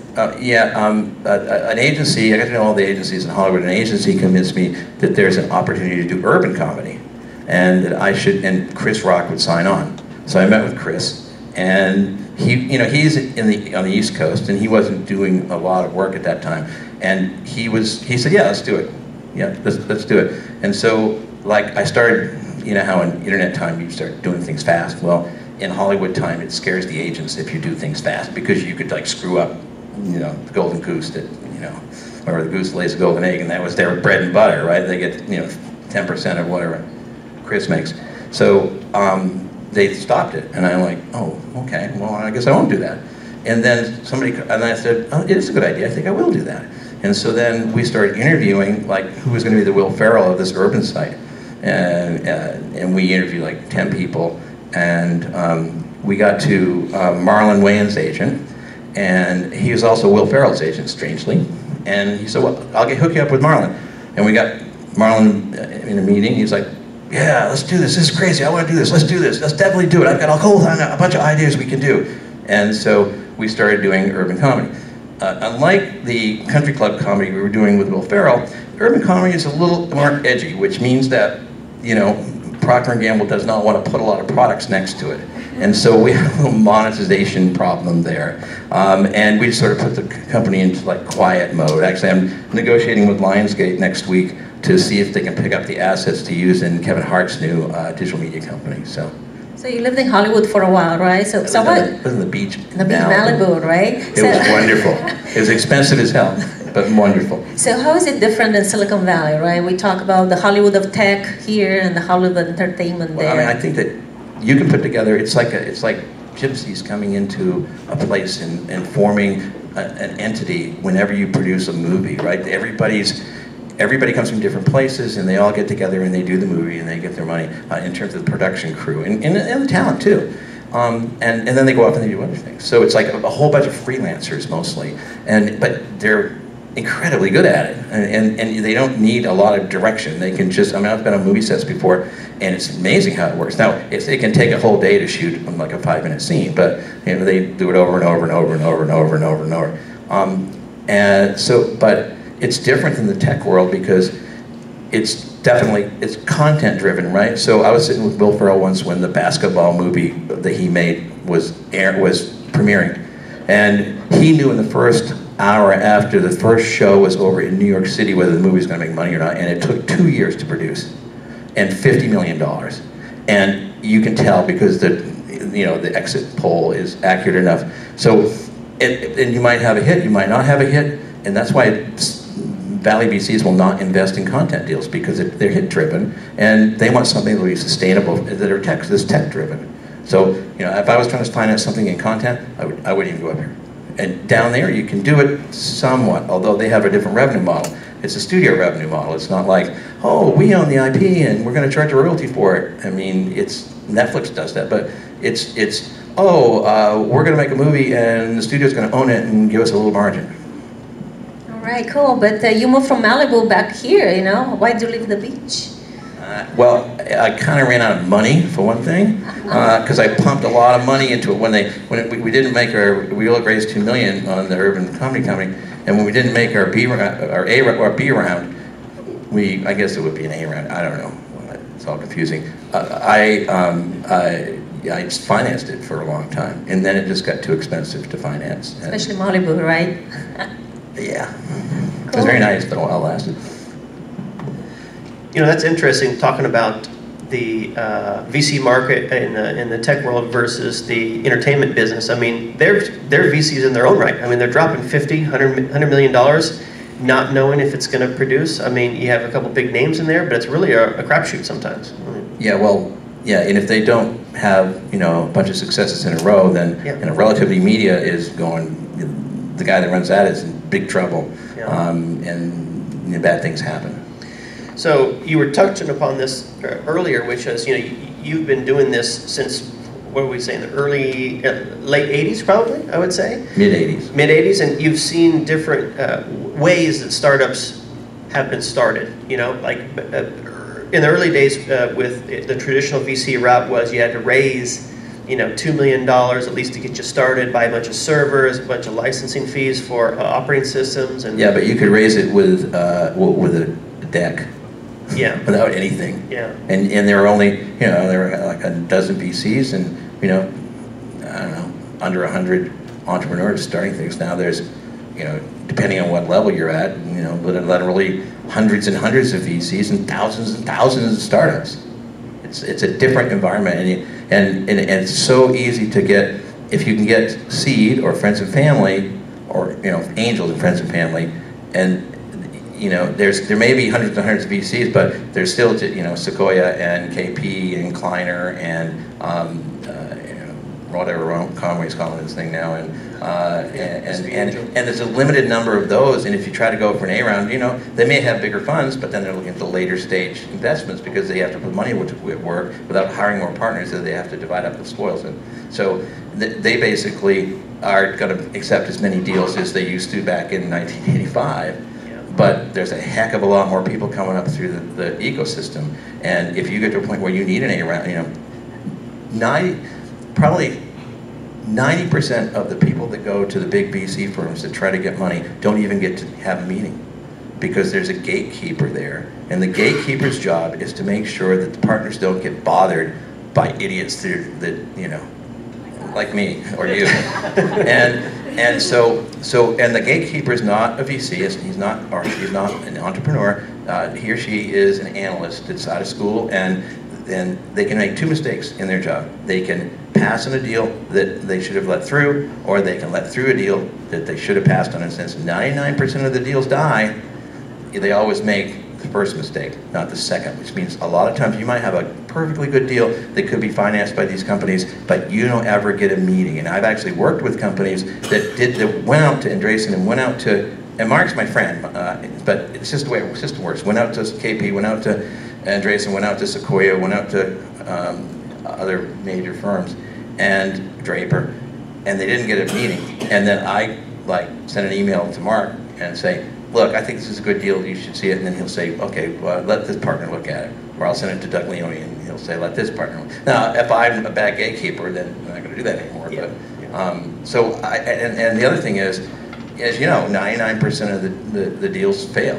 An agency, I got to know all the agencies in Hollywood, an agency convinced me that there's an opportunity to do urban comedy, and that I should, and Chris Rock would sign on. So I met with Chris, and he, you know, he's on the East Coast, and he wasn't doing a lot of work at that time, and he said, yeah, let's do it. Yeah, let's do it. And so, like, I started, you know how in internet time you start doing things fast? Well, in Hollywood time, it scares the agents if you do things fast, because you could, like, screw up, you know, the golden goose that, you know, or the goose lays a golden egg, and that was their bread and butter, right? They get, you know, 10% of whatever Chris makes. So they stopped it, and I'm like, oh, okay, well, I guess I won't do that. And then and I said, oh, it is a good idea, I think I will do that. And so then we started interviewing, like, who was going to be the Will Ferrell of this urban site. And we interviewed like 10 people, and we got to Marlon Wayans' agent, and he was also Will Ferrell's agent, strangely. And he said, well, I'll hook you up with Marlon. And we got Marlon in a meeting. He's like, yeah, let's do this. This is crazy. I want to do this. Let's do this. Let's definitely do it. I've got a bunch of ideas we can do. And so we started doing urban comedy. Unlike the country club comedy we were doing with Will Ferrell, urban comedy is a little more edgy, which means that, you know, Procter & Gamble does not want to put a lot of products next to it. And so we have a little monetization problem there. And we sort of put the company into like quiet mode. Actually, I'm negotiating with Lionsgate next week to see if they can pick up the assets to use in Kevin Hart's new digital media company. So you lived in Hollywood for a while, right? So what? I was on the beach. The beach, Malibu, right? It was wonderful. It was expensive as hell, but wonderful. So how is it different than Silicon Valley, right? We talk about the Hollywood of tech here and the Hollywood of entertainment there. Well, I mean, I think that you can put together, it's like gypsies coming into a place and forming an entity whenever you produce a movie, right? Everybody comes from different places, and they all get together and they do the movie and they get their money in terms of the production crew and the talent too. And then they go off and they do other things. So it's like a whole bunch of freelancers mostly, but they're incredibly good at it, and they don't need a lot of direction. They can just, I mean, I've been on movie sets before, and it's amazing how it works. Now, it can take a whole day to shoot like a 5-minute scene, but you know, they do it over and over and over and over and over and over and over. And so, but it's different in the tech world because it's definitely, it's content driven, right? So I was sitting with Will Ferrell once when the basketball movie that he made was premiering, and he knew in the first hour after the first show was over in New York City whether the movie was going to make money or not, and it took 2 years to produce, and $50 million, and you can tell because the exit poll is accurate enough. So, and you might have a hit, you might not have a hit, and that's why Valley VCs will not invest in content deals because they're hit driven, and they want something that will be sustainable, that are tech driven. So, if I was trying to finance something in content, I wouldn't even go up here. And down there, you can do it somewhat, although they have a different revenue model. It's a studio revenue model. It's not like, oh, we own the IP and we're going to charge a royalty for it. I mean, Netflix does that, but we're going to make a movie and the studio's going to own it and give us a little margin. All right, cool. But you moved from Malibu back here, Why did you leave the beach? Well, I kind of ran out of money for one thing, because I pumped a lot of money into it. When we didn't make we raised $2 million on the Urban Comedy Company, and when we didn't make our B round, I guess it would be an A round. I don't know. It's all confusing. I financed it for a long time, and then it just got too expensive to finance. Especially Malibu, right? Yeah, cool. It was very nice, but a while lasted. That's interesting, talking about the VC market in the tech world versus the entertainment business. I mean, they're VCs in their own right. I mean, they're dropping $100 million, not knowing if it's going to produce. I mean, you have a couple big names in there, but it's really a crapshoot sometimes. Yeah, well, yeah, and if they don't have, a bunch of successes in a row, then Relativity Media is going, the guy that runs that is in big trouble, and bad things happen. So you were touching upon this earlier, which is, you've been doing this since, what are we saying, the late 80s probably, I would say? Mid-80s. Mid-80s, and you've seen different ways that startups have been started, like in the early days with the traditional VC route was you had to raise, $2 million at least to get you started, buy a bunch of servers, a bunch of licensing fees for operating systems. And yeah, but you could raise it with a deck. Yeah. Without anything. Yeah. And there were only, there were like a dozen VCs and, I don't know, under 100 entrepreneurs starting things. Now there's, depending on what level you're at, literally hundreds and hundreds of VCs and thousands of startups. It's a different environment, and it's so easy to get, if you can get seed or friends and family, or, angels and friends and family, and there may be hundreds and hundreds of VCs, but there's still, Sequoia and KP and Kleiner and whatever Ron Conway's calling this thing now, and there's a limited number of those. And if you try to go for an A round, they may have bigger funds, but then they're looking at the later stage investments because they have to put money at work without hiring more partners, so they have to divide up the spoils. And so they basically are going to accept as many deals as they used to back in 1985. But there's a heck of a lot more people coming up through the ecosystem, and if you get to a point where you need an A round, probably 90% of the people that go to the big VC firms that try to get money don't even get to have a meeting, because there's a gatekeeper there, and the gatekeeper's job is to make sure that the partners don't get bothered by idiots like me or you, and so the gatekeeper is not a VC. He's not an entrepreneur. He or she is an analyst that's out of school, and they can make two mistakes in their job. They can pass on a deal that they should have let through, or they can let through a deal that they should have passed on. And since 99% of the deals die, they always make the first mistake, not the second, which means a lot of times you might have a perfectly good deal that could be financed by these companies, but you don't ever get a meeting. And I've actually worked with companies that went out to Andreessen and went out to, and Mark's my friend, but it's just the way the system works. Went out to KP, went out to Andreessen, went out to Sequoia, went out to other major firms, and Draper, and they didn't get a meeting. And then I sent an email to Mark and say, look, I think this is a good deal, you should see it. And then he'll say, okay, well, let this partner look at it. Or I'll send it to Doug Leone and he'll say, let this partner look. Now, if I'm a bad gatekeeper, then I'm not going to do that anymore. Yeah. But, and the other thing is, as you know, 99% of the deals fail.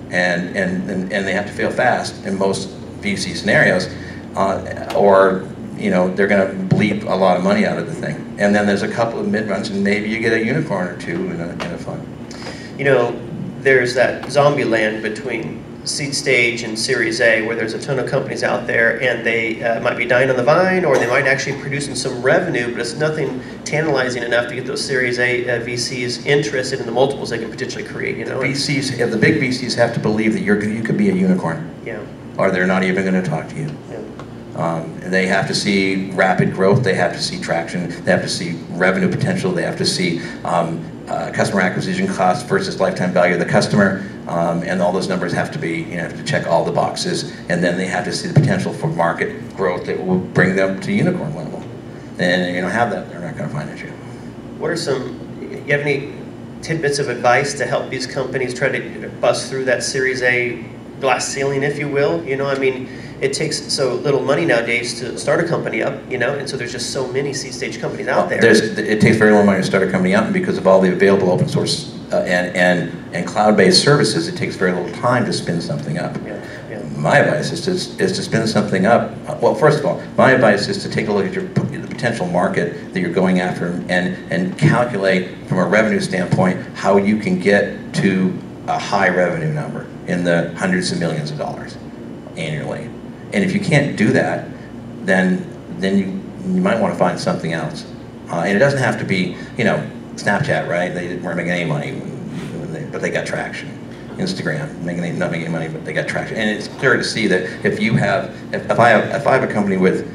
and they have to fail fast in most VC scenarios, or they're going to bleed a lot of money out of the thing. And then there's a couple of mid-runs, and maybe you get a unicorn or two in a fund. There's that zombie land between seed stage and Series A, where there's a ton of companies out there, and they might be dying on the vine, or they might actually be producing some revenue, but it's nothing tantalizing enough to get those Series A VCs interested in the multiples they can potentially create. VCs, the big VCs have to believe that you could be a unicorn. Yeah. Or they're not even going to talk to you. Yeah. They have to see rapid growth. They have to see traction. They have to see revenue potential. They have to see customer acquisition cost versus lifetime value of the customer, and all those numbers have to be, have to check all the boxes, and then they have to see the potential for market growth that will bring them to unicorn level. And you don't have that, they're not going to finance you. What are you have any tidbits of advice to help these companies try to bust through that Series A glass ceiling, if you will? It takes so little money nowadays to start a company up, and so there's just so many seed stage companies out there. It takes very little money to start a company up, and because of all the available open source and cloud-based services, it takes very little time to spin something up. Yeah. My advice is to spin something up. Well, first of all, my advice is to take a look at the potential market that you're going after, and calculate from a revenue standpoint how you can get to a high revenue number in the hundreds of millions of dollars annually. And if you can't do that, then you might want to find something else. And it doesn't have to be, Snapchat, right? They weren't making any money, but they got traction. Instagram, not making any money, but they got traction. And it's clear to see that if I have a company with,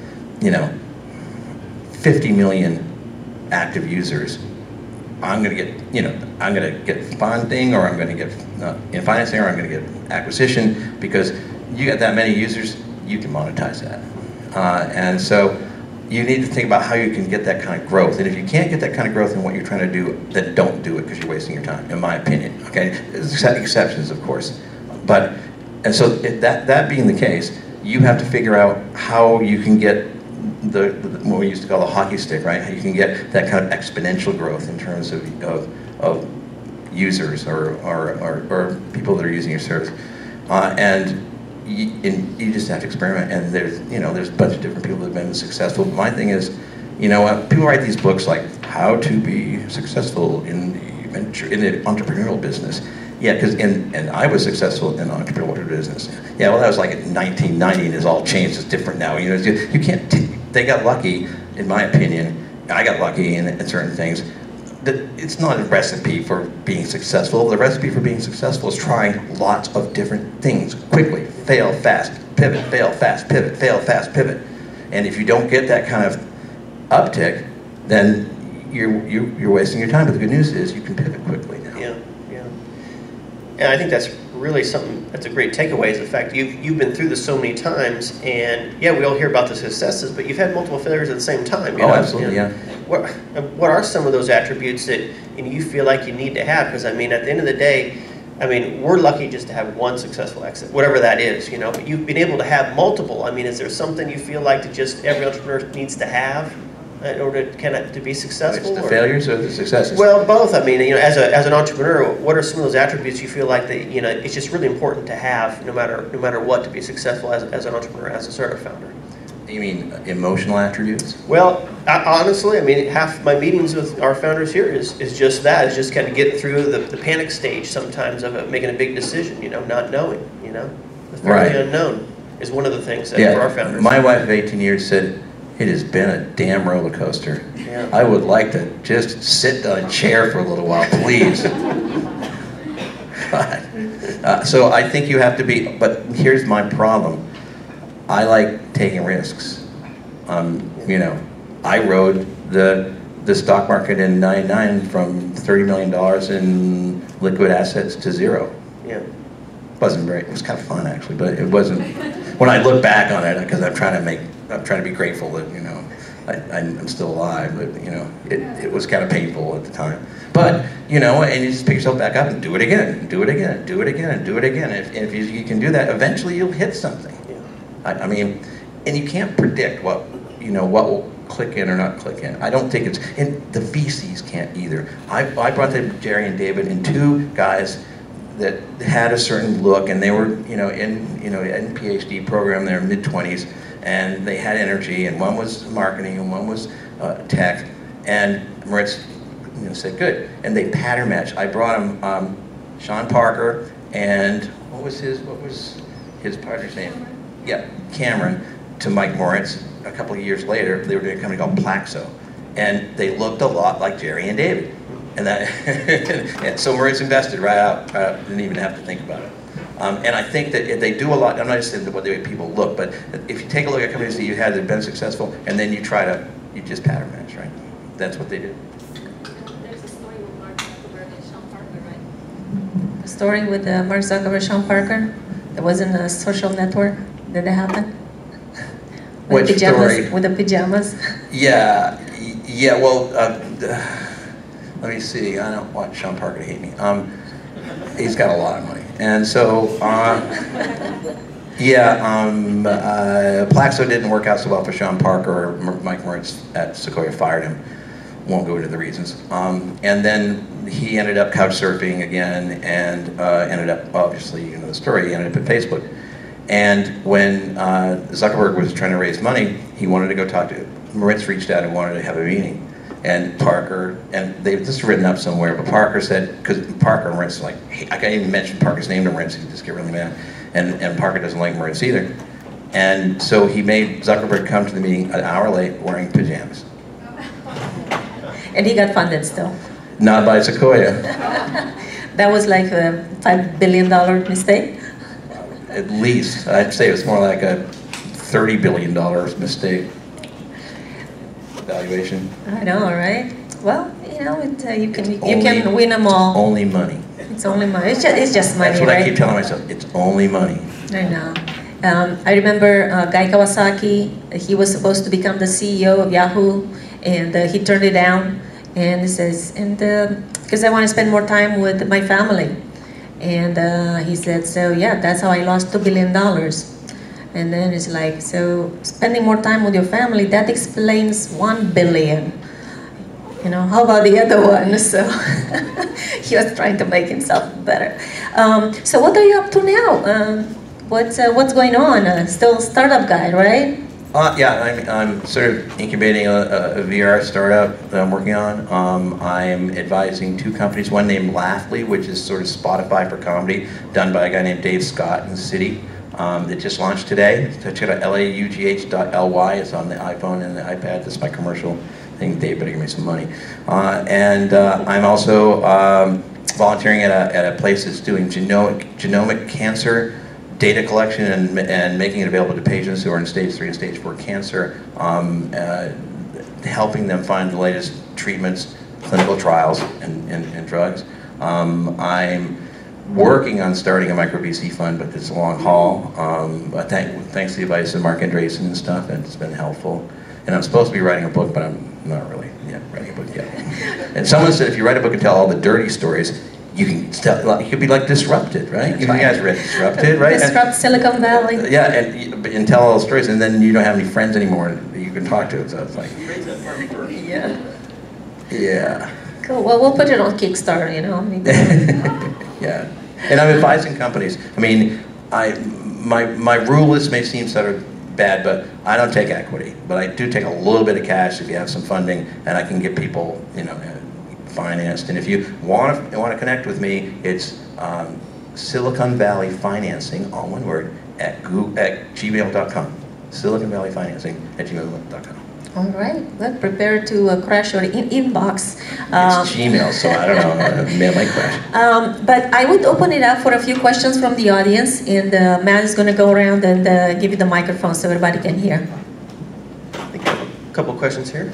50 million active users, I'm going to get funding, or I'm going to get financing, or I'm going to get acquisition, because you got that many users, you can monetize that. And so you need to think about how you can get that kind of growth. And if you can't get that kind of growth in what you're trying to do, then don't do it, because you're wasting your time, in my opinion. Okay, there's exceptions, of course. And so that being the case, you have to figure out how you can get what we used to call the hockey stick, right? How you can get that kind of exponential growth in terms of users or people that are using your service. And you just have to experiment, and there's a bunch of different people that have been successful. But my thing is, people write these books like How to Be Successful in the Entrepreneurial Business. Yeah, and I was successful in the entrepreneurial business. Yeah, well, that was like in 1990, and it's all changed. It's different now. You can't. They got lucky, in my opinion. I got lucky in certain things. It's not a recipe for being successful. The recipe for being successful is trying lots of different things quickly. Fail fast, pivot, fail fast, pivot, fail fast, pivot. And if you don't get that kind of uptick, then you're wasting your time. But the good news is you can pivot quickly now. Yeah. And I think that's really that's a great takeaway, is the fact you've been through this so many times, and yeah, we all hear about the successes, but you've had multiple failures at the same time. Absolutely, yeah. What are some of those attributes that you feel like you need to have? Because at the end of the day, we're lucky just to have one successful exit, whatever that is, But you've been able to have multiple. Is there something you feel like that just every entrepreneur needs to have in order to be successful? It's the failures or the successes? Well, both. As an entrepreneur, what are some of those attributes you feel like that it's just really important to have, no matter what, to be successful as an entrepreneur, as a startup founder? You mean emotional attributes? Well, honestly, half my meetings with our founders here is just that. Is just kind of getting through the panic stage sometimes of making a big decision. Not knowing. The fairly unknown is one of the things that for our founders. My wife of 18 years said, "It has been a damn roller coaster. Yeah. I would like to just sit on a chair for a little while, please." So I think you have to be, but here's my problem. I like taking risks. I rode the stock market in '99 from $30 million in liquid assets to zero. Yeah. It was kind of fun, actually, but it wasn't. When I look back on it, because I'm trying to be grateful that I'm still alive, but it was kind of painful at the time. But and you just pick yourself back up and do it again, and do it again, and do it again, and do it again. And if you can do that, eventually you'll hit something. Yeah. And you can't predict what will click in or not click in. I don't think and the VCs can't either. I brought Jerry and David, and two guys that had a certain look, and they were, in PhD program, they're mid-20s, and they had energy, and one was marketing, and one was tech, and Moritz, said good, and they pattern matched. I brought him Sean Parker, and what was his partner's name? Yeah, Cameron, to Mike Moritz. A couple of years later, they were doing a company called Plaxo, and they looked a lot like Jerry and David. And that, and so Moritz invested right out, didn't even have to think about it. And I think that they do a lot. I'm not just saying the way people look, but if you take a look at companies that you had that have been successful, and then you just pattern match, right? That's what they do. There's a story with Mark Zuckerberg and Sean Parker, right? The story with Mark Zuckerberg and Sean Parker, that wasn't a social network. Did that happen? With Which pajamas, story? with the pajamas. Yeah. Well, let me see. I don't want Sean Parker to hate me. He's got a lot of money, and so Plaxo didn't work out so well for Sean Parker. Or Mike Moritz at Sequoia fired him. Won't go into the reasons. And then he ended up couch surfing again, and ended up, obviously, the story. He ended up at Facebook. And when Zuckerberg was trying to raise money, he wanted to go talk to Moritz. Reached out and wanted to have a meeting. And Parker, and this is written up somewhere, but Parker said, because Parker and Moritz, like, hey, I can't even mention Parker's name to Moritz, he'd just get really mad. And Parker doesn't like Moritz either. And so he made Zuckerberg come to the meeting an hour late wearing pajamas. And he got funded still. Not by Sequoia. That was like a $5 billion mistake. At least. I'd say it was more like a $30 billion mistake. Valuation. I know, right? Well, you can win them all. Only money. It's only money. It's just money, That's what right? I keep telling myself. It's only money. I know. I remember Guy Kawasaki. He was supposed to become the CEO of Yahoo, and he turned it down. And he says, because I want to spend more time with my family. And he said, so yeah, that's how I lost $2 billion. And then it's like, so spending more time with your family, that explains $1 billion. How about the other one? So he was trying to make himself better. So what are you up to now? What's going on? Still startup guy, right? Yeah, I'm sort of incubating a VR startup that I'm working on. I'm advising two companies, one named Laughly, which is sort of Spotify for comedy, done by a guy named Dave Scott in the city. That just launched today. Check it out, laugh.ly. It's on the iPhone and the iPad. This is my commercial thing. Dave better give me some money. And I'm also volunteering at a place that's doing genomic cancer data collection and making it available to patients who are in stage 3 and stage 4 cancer, helping them find the latest treatments, clinical trials, and drugs. I'm working on starting a micro VC fund, but it's a long haul. But thanks to the advice of Mark Andreessen and stuff, and it's been helpful. And I'm supposed to be writing a book, but I'm not really writing a book yet. And someone said if you write a book and tell all the dirty stories, you could be like Disrupted, right? You guys read Disrupted, right? Disrupt Silicon Valley. Yeah, and tell all the stories, and then you don't have any friends anymore that you can talk to. So it's like, yeah. Cool. Well, we'll put it on Kickstarter, Yeah, and I'm advising companies. I mean, my rule list may seem sort of bad, but I don't take equity, but I do take a little bit of cash if you have some funding, and I can get people, financed. And if you want to connect with me, it's Silicon Valley Financing, all one word, at gmail.com. Silicon Valley Financing at gmail.com. All right. Well, prepare to crash your inbox. It's Gmail, so I don't know. Mail might crash. But I would open it up for a few questions from the audience, and Matt is going to go around and give you the microphone so everybody can hear. A couple questions here.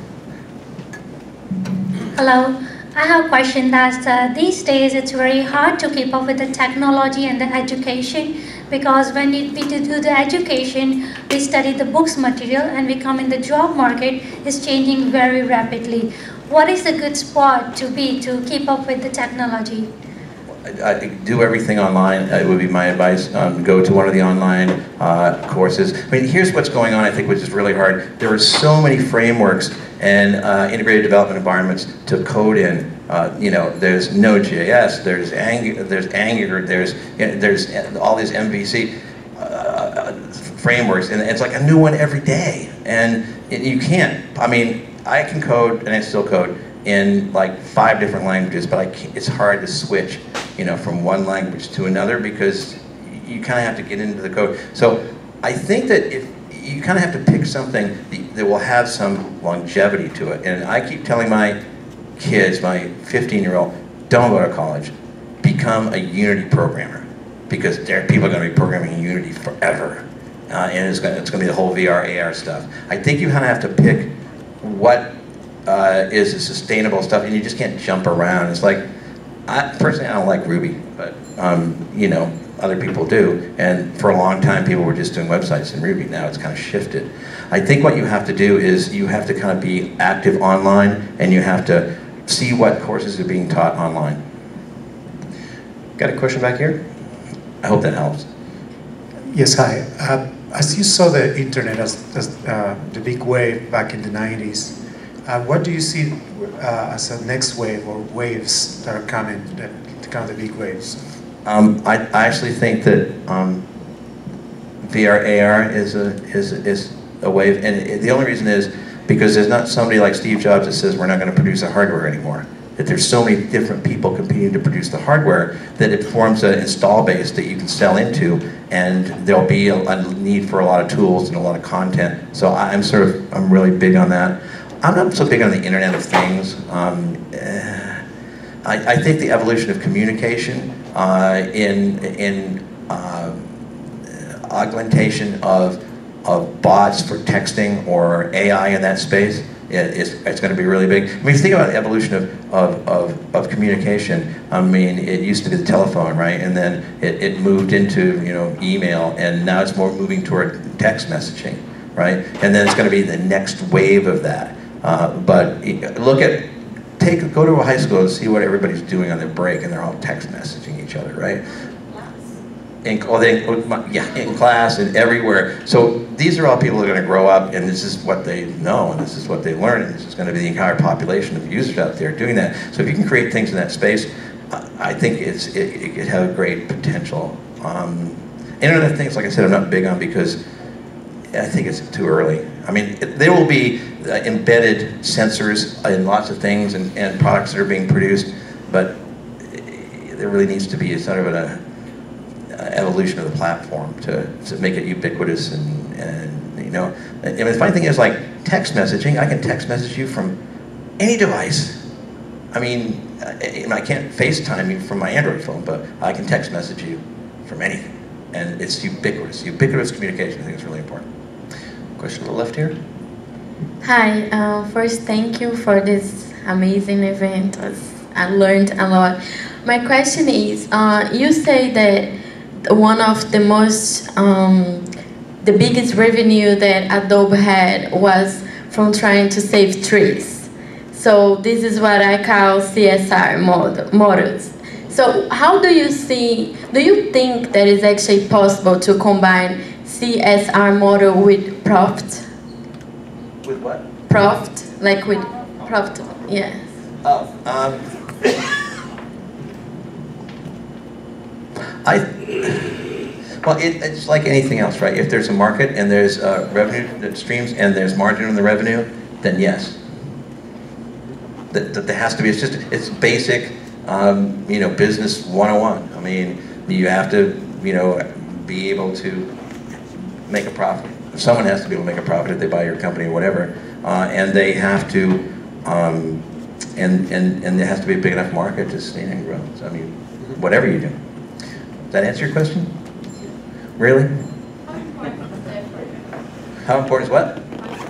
Hello. I have a question that these days it's very hard to keep up with the technology and the education, because when we do the education, we study the books material, and we come in the job market is changing very rapidly. What is a good spot to keep up with the technology? I do everything online. It would be my advice. Go to one of the online courses. I mean, here's what's going on, I think, which is really hard. There are so many frameworks and integrated development environments to code in. There's Node.js, there's Angular, there's all these MVC frameworks, and it's like a new one every day. And you can't. I mean, I can code, and I still code in like 5 different languages, but it's hard to switch, from one language to another because you kind of have to get into the code. So I think that if you kind of have to pick something that will have some longevity to it. And I keep telling my kids, my 15-year-old, don't go to college, become a Unity programmer, because people are going to be programming in Unity forever. And it's going to be the whole VR, AR stuff. I think you kind of have to pick what is the sustainable stuff, and you just can't jump around. It's like, personally, I don't like Ruby, but other people do. And for a long time, people were just doing websites in Ruby. Now it's kind of shifted. I think what you have to do is you have to kind of be active online, and you have to see what courses are being taught online. Got a question back here? I hope that helps. Yes, hi. As you saw the internet as the big wave back in the 90s, what do you see as a next wave or waves that are coming, that kind of the big waves? I actually think that VR AR is a wave, and the only reason is because there's not somebody like Steve Jobs that says we're not going to produce the hardware anymore. That there's so many different people competing to produce the hardware that it forms an install base that you can sell into, and there'll be a need for a lot of tools and a lot of content. So I'm really big on that. I'm not so big on the Internet of Things. I think the evolution of communication in augmentation of bots for texting or AI in that space, it's going to be really big. I mean, if you think about the evolution of communication, I mean, it used to be the telephone, right? And then it moved into, email, and now it's more moving toward text messaging, right? And then it's going to be the next wave of that. But go to a high school and see what everybody's doing on their break, and they're all text messaging each other, right? In class and everywhere. So these are all people who are going to grow up, and this is what they know, and this is what they learn, and this is going to be the entire population of users out there doing that. So if you can create things in that space, I think it could have great potential. Internet of Things, like I said, I'm not big on because I think it's too early. I mean, there will be embedded sensors in lots of things and products that are being produced, but there really needs to be sort of an evolution of the platform to make it ubiquitous and the funny thing is, like text messaging, I can text message you from any device. I mean, I can't FaceTime you from my Android phone, but I can text message you from anything, and it's ubiquitous communication. I think it's really important. Question on the left here. Hi, first thank you for this amazing event. I learned a lot. My question is, you say that one of the most, the biggest revenue that Adobe had was from trying to save trees. So this is what I call CSR models. So how do you think that it's actually possible to combine CSR model with profit? With what? Profit, like with profit, yeah. Oh, it's like anything else, right? If there's a market and there's revenue streams and there's margin on the revenue, then yes. That there has to be. It's basic, business 101. I mean, you have to, be able to make a profit. Someone has to be able to make a profit if they buy your company or whatever, and they have to, and there has to be a big enough market to sustain and grow. So I mean, whatever you do. Does that answer your question? Really? How important is what?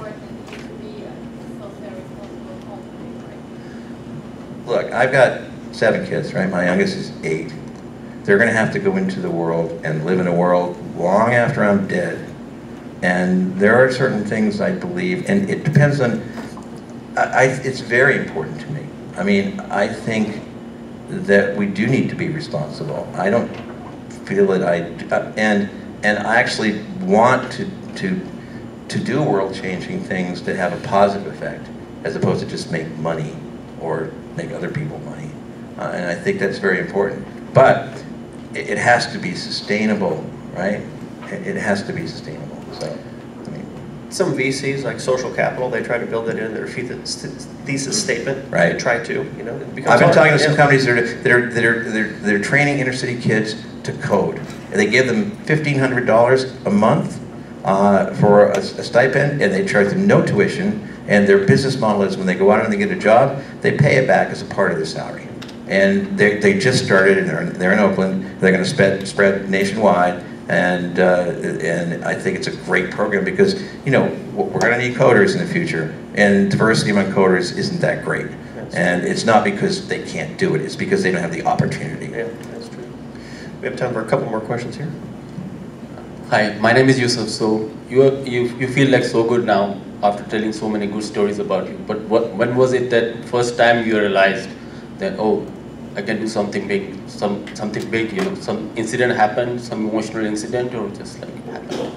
Look, I've got 7 kids, right? My youngest is 8. They're going to have to go into the world and live in a world long after I'm dead. And there are certain things I believe, and it depends on, it's very important to me. I mean, I think that we do need to be responsible. I don't feel that and I actually want to do world-changing things that have a positive effect, as opposed to just make money or make other people money. And I think that's very important. But it has to be sustainable, right? It has to be sustainable. So, I mean, some VCs, like Social Capital, they try to build it in their thesis statement. Right. They try to, you know. It becomes I've been hard. talking to some Yeah. companies that are training inner city kids to code. And they give them $1,500 a month for a stipend, and they charge them no tuition. And their business model is when they go out and they get a job, they pay it back as a part of their salary. And they just started, and they're in Oakland. They're going to spread nationwide, and I think it's a great program because, you know, we're going to need coders in the future, and diversity among coders isn't that great. And it's not because they can't do it; it's because they don't have the opportunity. Yeah, that's true. We have time for a couple more questions here. Hi, my name is Yusuf. So you feel like so good now after telling so many good stories about you. But when was it that first time you realized that, oh, I can do something big, something big, you know, some incident happened, some emotional incident, or just like happened?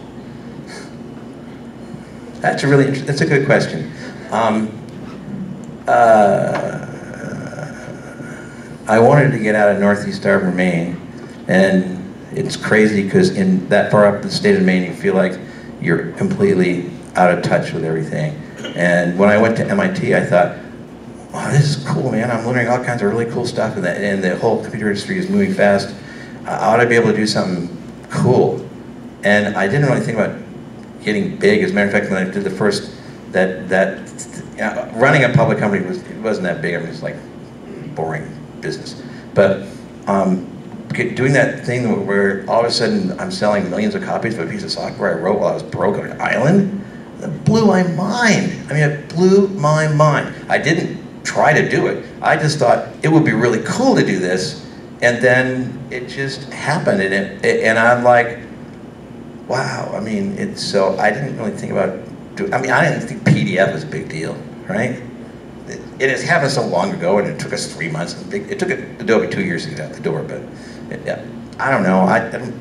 That's a good question. I wanted to get out of Northeast Arbor, Maine, and it's crazy because in that far up the state of Maine, you feel like you're completely out of touch with everything. And when I went to MIT, I thought, wow, this is cool, man. I'm learning all kinds of really cool stuff, and the whole computer industry is moving fast. I ought to be able to do something cool. And I didn't really think about getting big. As a matter of fact, when I did the first, running a public company wasn't that big. I mean, it was like boring business. But doing that thing where all of a sudden I'm selling millions of copies of a piece of software I wrote while I was broke on an island, that blew my mind. I mean, it blew my mind. I didn't try to do it. I just thought it would be really cool to do this, and then it just happened, and I'm like, wow. I mean, so I didn't really think about I didn't think PDF was a big deal, right? It has happened so long ago, and it took us 3 months. It took Adobe 2 years to get out the door, but I don't know.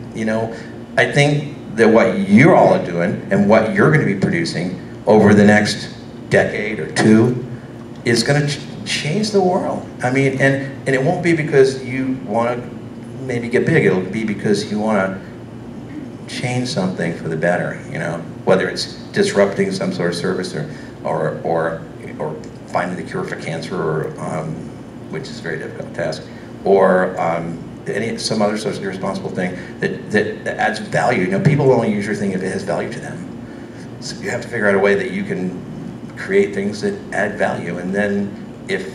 I think that what you all are doing and what you're going to be producing over the next decade or two is going to change the world. I mean, and it won't be because you want to maybe get big. It'll be because you want to change something for the better. You know, whether it's disrupting some sort of service or finding the cure for cancer, or which is a very difficult task, or some other socially responsible thing that adds value. You know, people only use your thing if it has value to them. So you have to figure out a way that you can create things that add value, and then if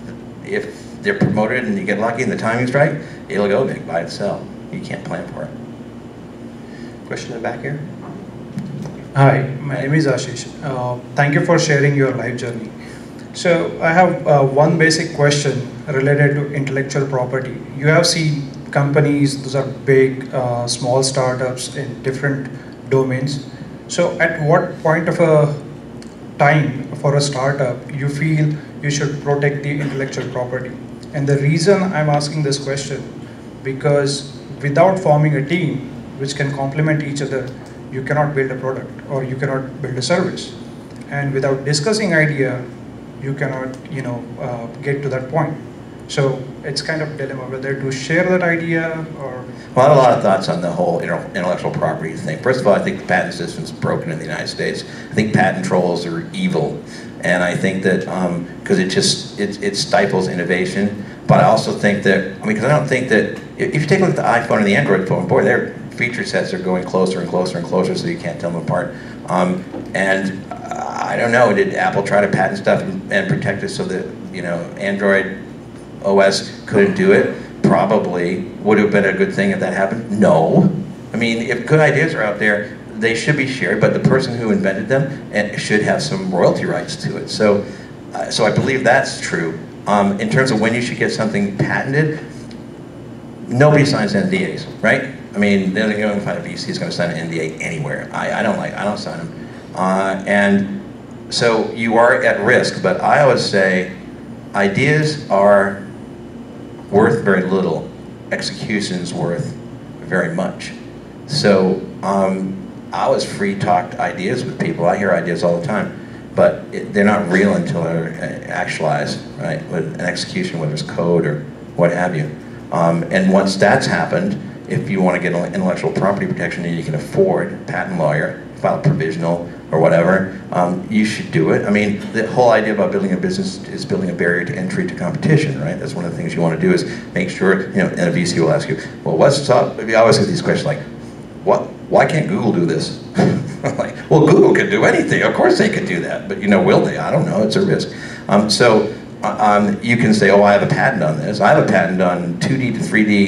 they're promoted and you get lucky and the timing's right, it'll go big by itself. You can't plan for it. Question in the back here. Hi, my name is Ashish. Thank you for sharing your life journey. So I have one basic question related to intellectual property. You have seen companies, those are big, small startups in different domains. So at what point of a time for a startup you feel you should protect the intellectual property? And the reason I'm asking this question, because without forming a team which can complement each other, you cannot build a product or you cannot build a service. And without discussing idea, you cannot, get to that point. So it's kind of a dilemma whether to share that idea or... Well, I have a lot of thoughts on the whole intellectual property thing. First of all, I think the patent system is broken in the United States. I think patent trolls are evil. And I think that, because it stifles innovation. But I also think that, because I don't think that, if you take a look at the iPhone and the Android phone, boy, their feature sets are going closer and closer and closer, so you can't tell them apart. And I don't know, did Apple try to patent stuff and protect it so that, Android OS couldn't do it? Probably. Would it have been a good thing if that happened? No. I mean, if good ideas are out there, they should be shared, but the person who invented them should have some royalty rights to it. So I believe that's true. In terms of when you should get something patented, nobody signs NDAs, right? I mean, they're going to find a VC who's going to sign an NDA anywhere. I don't sign them. And so you are at risk, but I always say ideas are worth very little. Execution's worth very much. So I always free talk ideas with people. I hear ideas all the time. but they're not real until they're actualized, right? With an execution, whether it's code or what have you. And once that's happened, if you want to get intellectual property protection and you can afford a patent lawyer, file a provisional or whatever, you should do it. I mean, the whole idea about building a business is building a barrier to entry to competition, right? That's one of the things you want to do, is make sure, you know, and a VC will ask you, well, what's up? We always get these questions like, why can't Google do this? Like, well, Google can do anything. Of course they can do that, but you know, will they? I don't know. It's a risk. You can say, oh, I have a patent on this. I have a patent on 2D to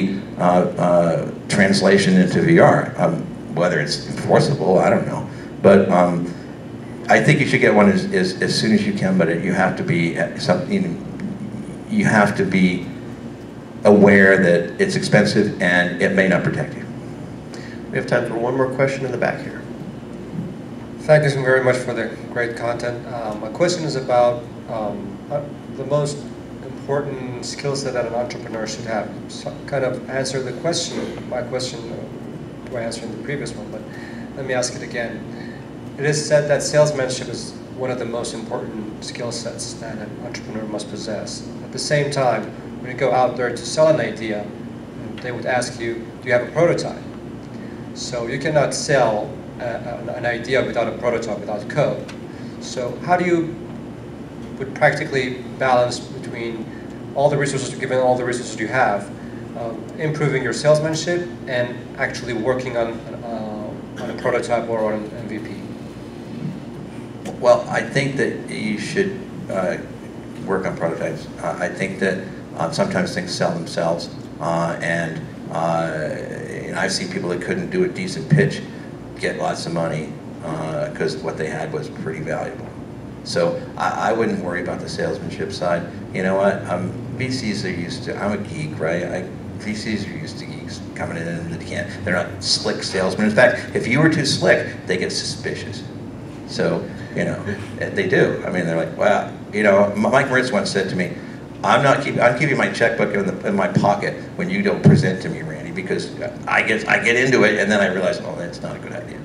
3D translation into VR. Whether it's enforceable, I don't know. But I think you should get one as soon as you can. But you have to be you have to be aware that it's expensive and it may not protect you. We have time for one more question in the back here. Thank you very much for the great content. My question is about the most important skill set that an entrepreneur should have. So kind of answer the question, my question, by answering the previous one, but let me ask it again. It is said that salesmanship is one of the most important skill sets that an entrepreneur must possess. At the same time, when you go out there to sell an idea, they would ask you, do you have a prototype? So you cannot sell an idea without a prototype, without code. So how do you would practically balance between all the resources, given all the resources you have, improving your salesmanship and actually working on a prototype or on an MVP? Well, I think that you should work on prototypes. I think that sometimes things sell themselves, and I've seen people that couldn't do a decent pitch get lots of money because what they had was pretty valuable. So I wouldn't worry about the salesmanship side. You know what? VCs are used to, I'm a geek, right? VCs are used to geeks coming in and they're not slick salesmen. In fact, if you were too slick, they get suspicious. So, you know, they do. I mean, they're like, wow. You know, Mike Moritz once said to me, I'm keeping my checkbook in my pocket when you don't present to me, Randy, because I get into it and then I realize, oh, that's not a good idea.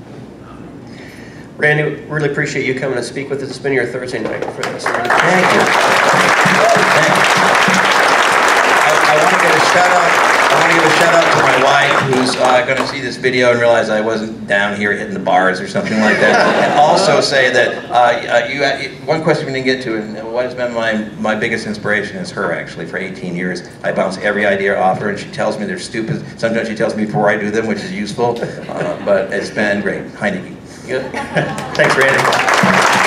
Randy, really appreciate you coming to speak with us. It's been your Thursday night for this. Thank you. I want to give a shout out to my wife, who's going to see this video and realize I wasn't down here hitting the bars or something like that. And also say that one question we didn't get to, and what has been my biggest inspiration is her, actually, for 18 years. I bounce every idea off her, and she tells me they're stupid. Sometimes she tells me before I do them, which is useful. But it's been great. Hi, Nikki. Good. Thanks, Randy.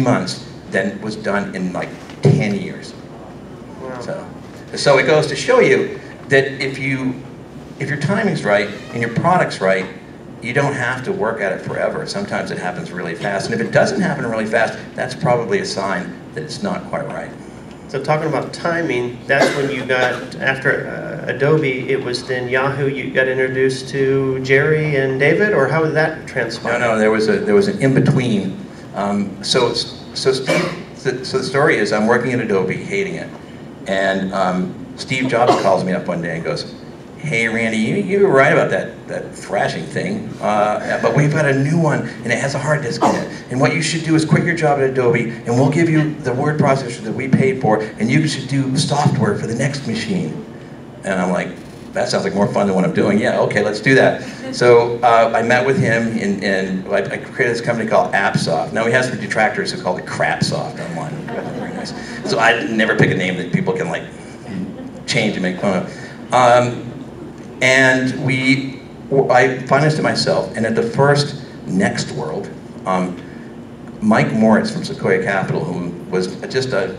months than was done in like 10 years. Wow. So it goes to show you that if your timing's right and your product's right, you don't have to work at it forever. Sometimes it happens really fast. And if it doesn't happen really fast, that's probably a sign that it's not quite right. So talking about timing, that's when you got, after Adobe, it was then Yahoo, you got introduced to Jerry and David, or how did that transpire? No, there was an in-between. So the story is I'm working at Adobe, hating it. And Steve Jobs calls me up one day and goes, "Hey Randy, you were right about that thrashing thing, but we've got a new one and it has a hard disk in it. And what you should do is quit your job at Adobe and we'll give you the word processor that we paid for and you should do software for the next machine." And I'm like, that sounds like more fun than what I'm doing. Yeah, okay, let's do that. So I met with him and I created this company called AppSoft. Now he has some detractors who call it Crapsoft online. Very nice. So I never pick a name that people can like change and make fun of. And I financed it myself, and at the first Next World, Mike Moritz from Sequoia Capital, who was just a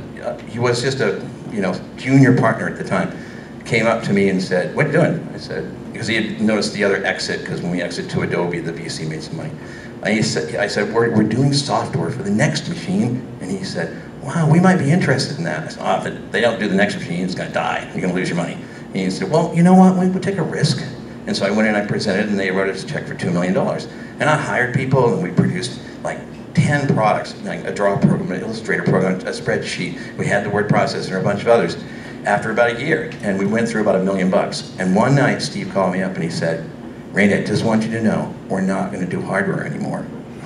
junior partner at the time, came up to me and said, "What are you doing?" I said, because he had noticed the other exit, because when we exit to Adobe, the VC made some money. And I said, we're doing software for the next machine, and he said, "Wow, we might be interested in that." I said, "Oh, if they don't do the next machine, it's going to die. You're going to lose your money." And he said, "Well, you know what, we would take a risk." And so I went in, I presented, and they wrote us a check for $2 million. And I hired people, and we produced like 10 products, like a draw program, an Illustrator program, a spreadsheet. We had the word processor and a bunch of others after about a year. And we went through about $1 million. And one night, Steve called me up and he said, "Randy, I just want you to know, we're not going to do hardware anymore."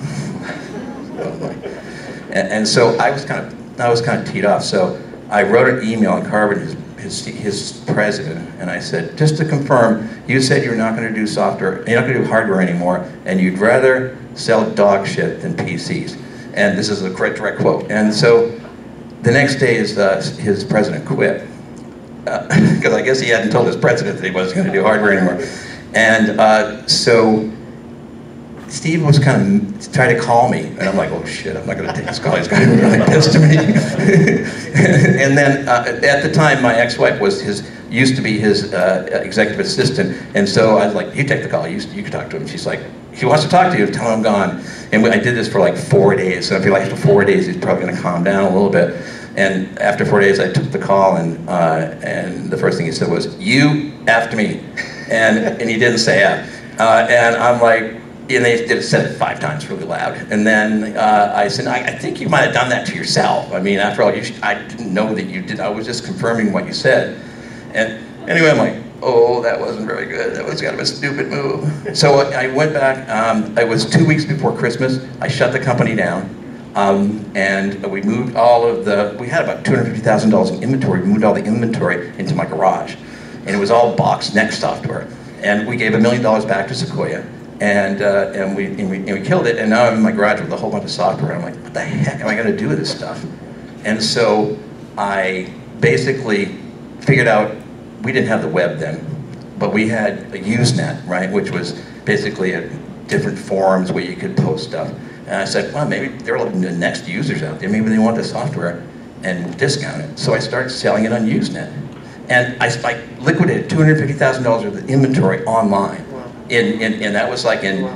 And so I was kind of teed off. So I wrote an email on Carbon, his president, and I said, "Just to confirm, you said you're not going to do software, you're not going to do hardware anymore, and you'd rather sell dog shit than PCs." And this is a direct quote. And so the next day his president quit, because I guess he hadn't told his president that he wasn't going to do hardware anymore. And so Steve was kind of trying to call me, and I'm like, "Oh shit, I'm not going to take this call. He's going to be really pissed at me." And then at the time, my ex-wife used to be his executive assistant, and so I was like, "You take the call. You can talk to him." She's like, "He wants to talk to you. Tell him I'm gone." And I did this for like 4 days. So I feel like after 4 days, he's probably going to calm down a little bit. And after 4 days, I took the call, and the first thing he said was, "You effed me," and he didn't say F. And I'm like. And they said it 5 times really loud. And then I said, I think you might have done that to yourself. I mean, after all, I didn't know that you did. I was just confirming what you said. And anyway, I'm like, oh, that wasn't very good. That was kind of a stupid move. So I went back. It was 2 weeks before Christmas. I shut the company down. And we moved we had about $250,000 in inventory. We moved all the inventory into my garage. And it was all boxed Next software. And we gave $1 million back to Sequoia. And we killed it, and now I'm in my garage with a whole bunch of software. I'm like, what the heck am I going to do with this stuff? And so I basically figured out, we didn't have the web then, but we had a Usenet, right, which was basically different forums where you could post stuff. And I said, well, maybe there are the Next users out there. Maybe they want the software and discount it. So I started selling it on Usenet. And I liquidated $250,000 worth of inventory online. And that was like in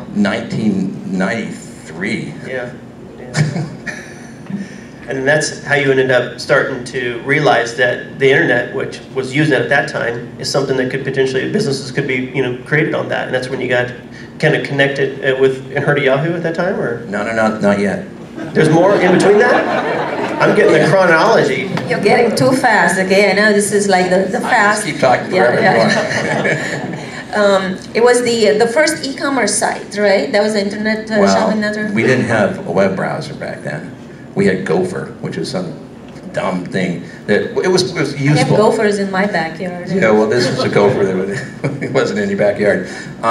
1993. Yeah. And that's how you ended up starting to realize that the internet, which was Usenet at that time, is something that could potentially, businesses could be, created on that. And that's when you got kind of connected with and heard of Yahoo at that time, or? No, not yet. There's more in between that? I'm getting the chronology. You're getting too fast. Okay, I know this is like the fast. I just keep talking forever. Yeah. It was the first e-commerce site, right? That was the internet shopping network. We didn't have a web browser back then. We had Gopher, which was some dumb thing that it was useful. I have gophers in my backyard. Yeah, well, this was a gopher that it wasn't in your backyard.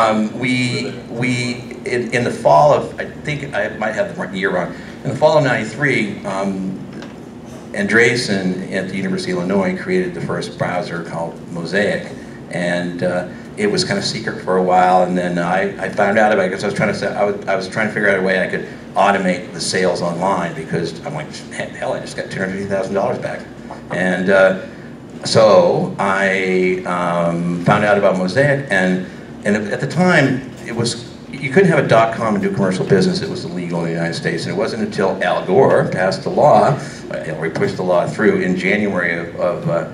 In the fall of, I think I might have the year wrong. In the fall of '93, Andreessen at the University of Illinois created the first browser called Mosaic, and it was kind of secret for a while. And then I found out about it because I was trying to figure out a way I could automate the sales online because I'm like, hell, I just got $250,000 back. And so I found out about Mosaic, and at the time, you couldn't have a .com and do commercial business. It was illegal in the United States, and it wasn't until Al Gore passed the law, Hillary pushed the law through in January of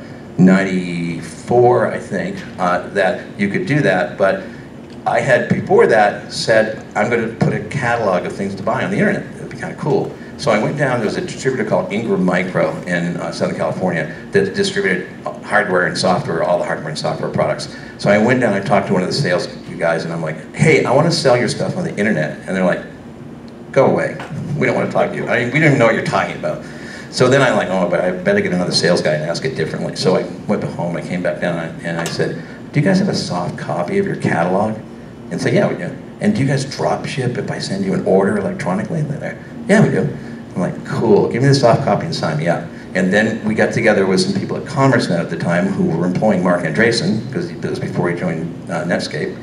94, I think, that you could do that. But I had, before that, said, I'm going to put a catalog of things to buy on the internet. It would be kind of cool. So I went down, there was a distributor called Ingram Micro in Southern California that distributed hardware and software, all the hardware and software products. So I went down, I talked to one of the sales guys, and I'm like, hey, I want to sell your stuff on the internet. And they're like, go away. We don't want to talk to you. I mean, we don't even know what you're talking about. So then I'm like, oh, but I better get another sales guy and ask it differently. So I went home, I came back down, and I said, do you guys have a soft copy of your catalog? And say, yeah, we do. And do you guys drop ship if I send you an order electronically? And they're like, yeah, we do. I'm like, cool, give me the soft copy and sign me up. And then we got together with some people at CommerceNet at the time who were employing Mark Andreessen, because it was before he joined Netscape.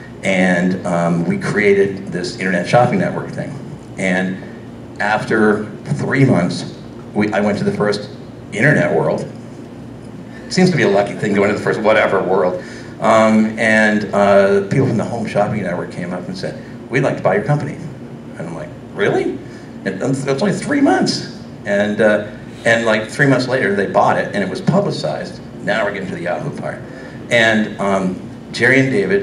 And we created this internet shopping network thing. And after 3 months, I went to the first internet world. Seems to be a lucky thing going to the first whatever world. People from the Home Shopping Network came up and said, we'd like to buy your company. And I'm like, really? And it's only 3 months. And like 3 months later, they bought it, and it was publicized. Now we're getting to the Yahoo part. And Jerry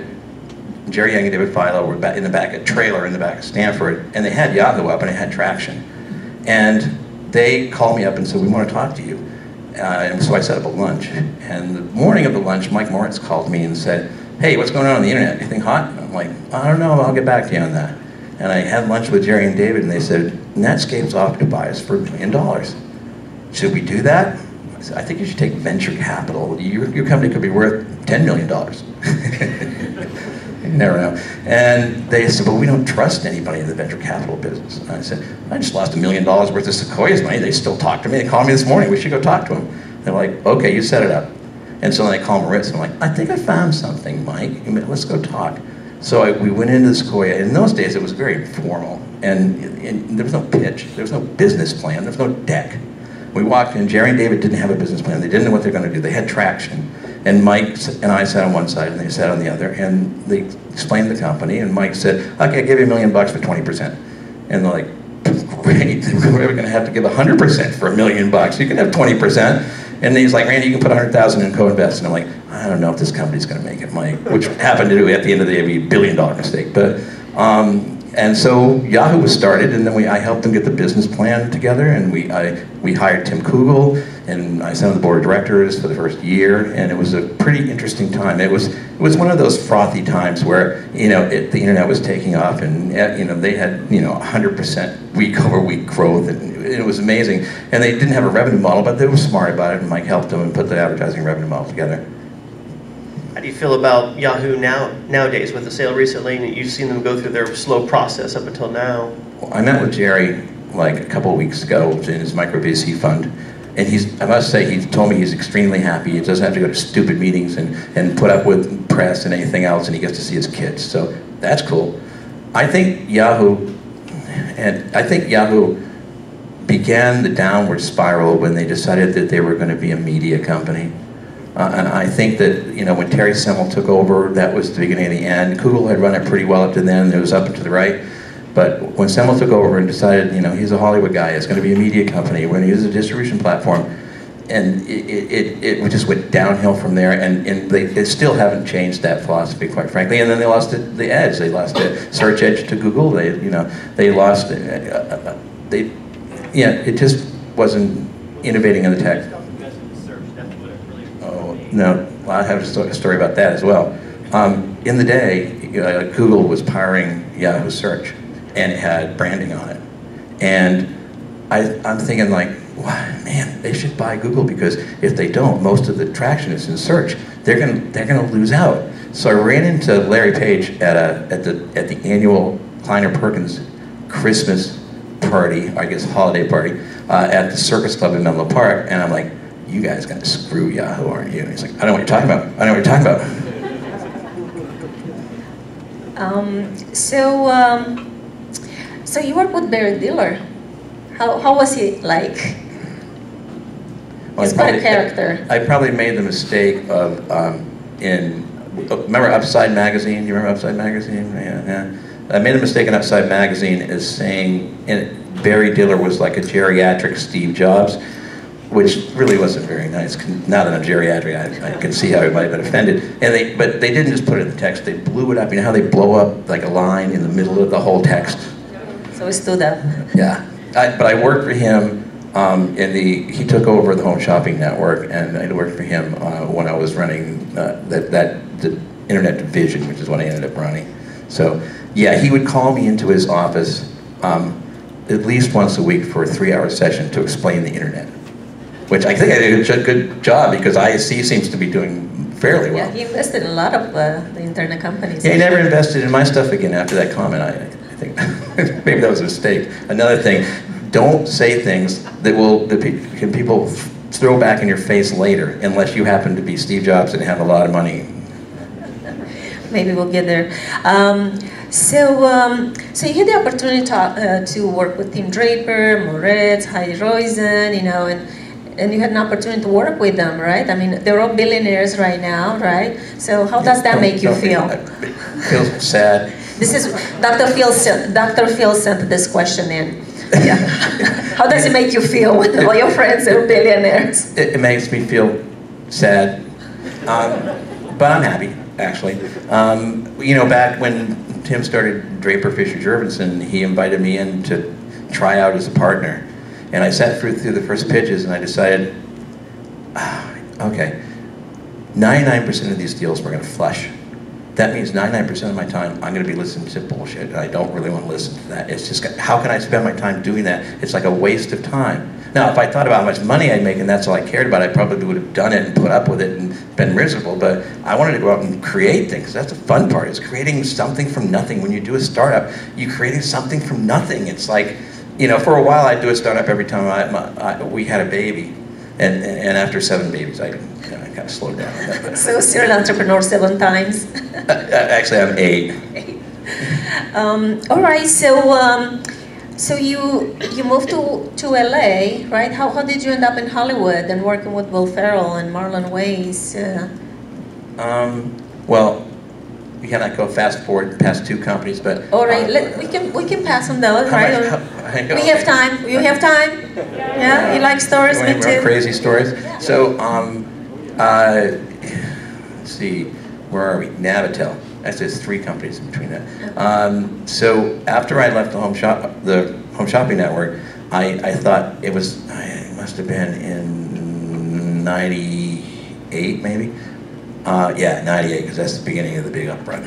Yang and David Filo were in the back, a trailer in the back of Stanford, and they had Yahoo up and it had traction. And they called me up and said, we want to talk to you. And so I set up a lunch. And the morning of the lunch, Mike Moritz called me and said, hey, what's going on the internet? Anything hot? And I'm like, I don't know, I'll get back to you on that. And I had lunch with Jerry and David, and they said, Netscape's offered to buy us for $1 million. Should we do that? I said, I think you should take venture capital. Your company could be worth $10 million. You never know. And they said, well, we don't trust anybody in the venture capital business. And I said, I just lost $1 million worth of Sequoia's money. They still talk to me. They called me this morning. We should go talk to them. They're like, okay, you set it up. And so then I call Moritz, and I'm like, I think I found something, Mike. Let's go talk. So we went into Sequoia. In those days, it was very informal. And there was no pitch. There was no business plan. There was no deck. We walked in. Jerry and David didn't have a business plan. They didn't know what they were going to do. They had traction. And Mike and I sat on one side, and they sat on the other, and they explained the company, and Mike said, okay, I'll give you $1 million for 20%. And they're like, great, we're going to have to give 100% for $1 million. You can have 20%. And he's like, Randy, you can put 100,000 in co-invest. And I'm like, I don't know if this company's going to make it, Mike, which happened to do at the end of the day be $1 billion mistake. But, and so Yahoo was started, and then I helped them get the business plan together, and we hired Tim Kugel, and I sat on the board of directors for the first year, and it was a pretty interesting time. It was one of those frothy times where, the internet was taking off, and, they had, 100% week over week growth, and it was amazing. And they didn't have a revenue model, but they were smart about it, and Mike helped them and put the advertising revenue model together. How do you feel about Yahoo nowadays with the sale recently, and you've seen them go through their slow process up until now? Well, I met with Jerry like a couple of weeks ago in his micro VC fund, and I must say, he's told me he's extremely happy. He doesn't have to go to stupid meetings and put up with press and anything else, and he gets to see his kids. So that's cool. I think Yahoo began the downward spiral when they decided that they were going to be a media company. And I think that, when Terry Semel took over, that was the beginning of the end. Kugel had run it pretty well up to then. It was up and to the right. But when Semel took over and decided, he's a Hollywood guy, it's going to be a media company, we're going to use a distribution platform, and it just went downhill from there, and they still haven't changed that philosophy, quite frankly. And then they lost the edge. They lost the search edge to Google. They lost it just wasn't innovating in the tech. No, well, I have a story about that as well. In the day, Google was powering Yahoo Search, and it had branding on it. And I'm thinking like, wow, man, they should buy Google, because if they don't, most of the traction is in search. They're gonna lose out. So I ran into Larry Page at the annual Kleiner Perkins Christmas party, I guess holiday party, at the Circus Club in Menlo Park, and I'm like, you guys gonna screw Yahoo, aren't you? And he's like, I know what you're talking about. I know what you're talking about. So you worked with Barry Diller. How was he like? He's quite a character. I probably made the mistake of, remember Upside Magazine? You remember Upside Magazine? Yeah. I made a mistake in Upside Magazine as saying Barry Diller was like a geriatric Steve Jobs, which really wasn't very nice. Now that I'm geriatric, I can see how he might have been offended. But they didn't just put it in the text, they blew it up. You know how they blow up like a line in the middle of the whole text? So it stood up. Yeah. But I worked for him he took over the Home Shopping Network, and I worked for him when I was running the internet division, which is what I ended up running. So yeah, he would call me into his office at least once a week for a 3-hour session to explain the internet, which I think I did a good job because ISC seems to be doing fairly well. Yeah, he invested in a lot of the internet companies. Yeah, he never invested in my stuff again after that comment. I think maybe that was a mistake. Another thing, don't say things that people throw back in your face later, unless you happen to be Steve Jobs and have a lot of money. Maybe we'll get there. So you had the opportunity to work with Tim Draper, Moritz, Heidi Roizen, and you had an opportunity to work with them, right? I mean, they're all billionaires right now, right? So how does that make you feel? It feels sad. This is Dr. Phil sent this question in. Yeah. How does it make you feel when all your friends are billionaires? It makes me feel sad, but I'm happy, actually. Back when Tim started Draper Fisher Jurgensen, he invited me in to try out as a partner. And I sat through the first pitches and I decided, okay, 99% of these deals we're going to flush. That means 99% of my time I'm going to be listening to bullshit, and I don't really want to listen to that. It's just, how can I spend my time doing that? It's like a waste of time. Now, if I thought about how much money I'd make and that's all I cared about, I probably would have done it and put up with it and been miserable, but I wanted to go out and create things. That's the fun part. It's creating something from nothing. When you do a startup, you're creating something from nothing. It's like, for a while I'd do a startup every time we had a baby. And after 7 babies, I kind of slowed down. So serial entrepreneur 7 times? Actually, I'm 8. All right, so you moved to LA, right? How did you end up in Hollywood and working with Will Ferrell and Marlon Wayans? Well, we cannot go fast forward past 2 companies, but all right, we can pass on those, right? We have time. You have time? Yeah, you like stories? Me too. Crazy stories. So, let's see, where are we? Navitel. Actually, there's 3 companies in between that. So after I left the Home Shopping Network, I thought it must have been in '98 maybe. Yeah, '98, because that's the beginning of the big uprun.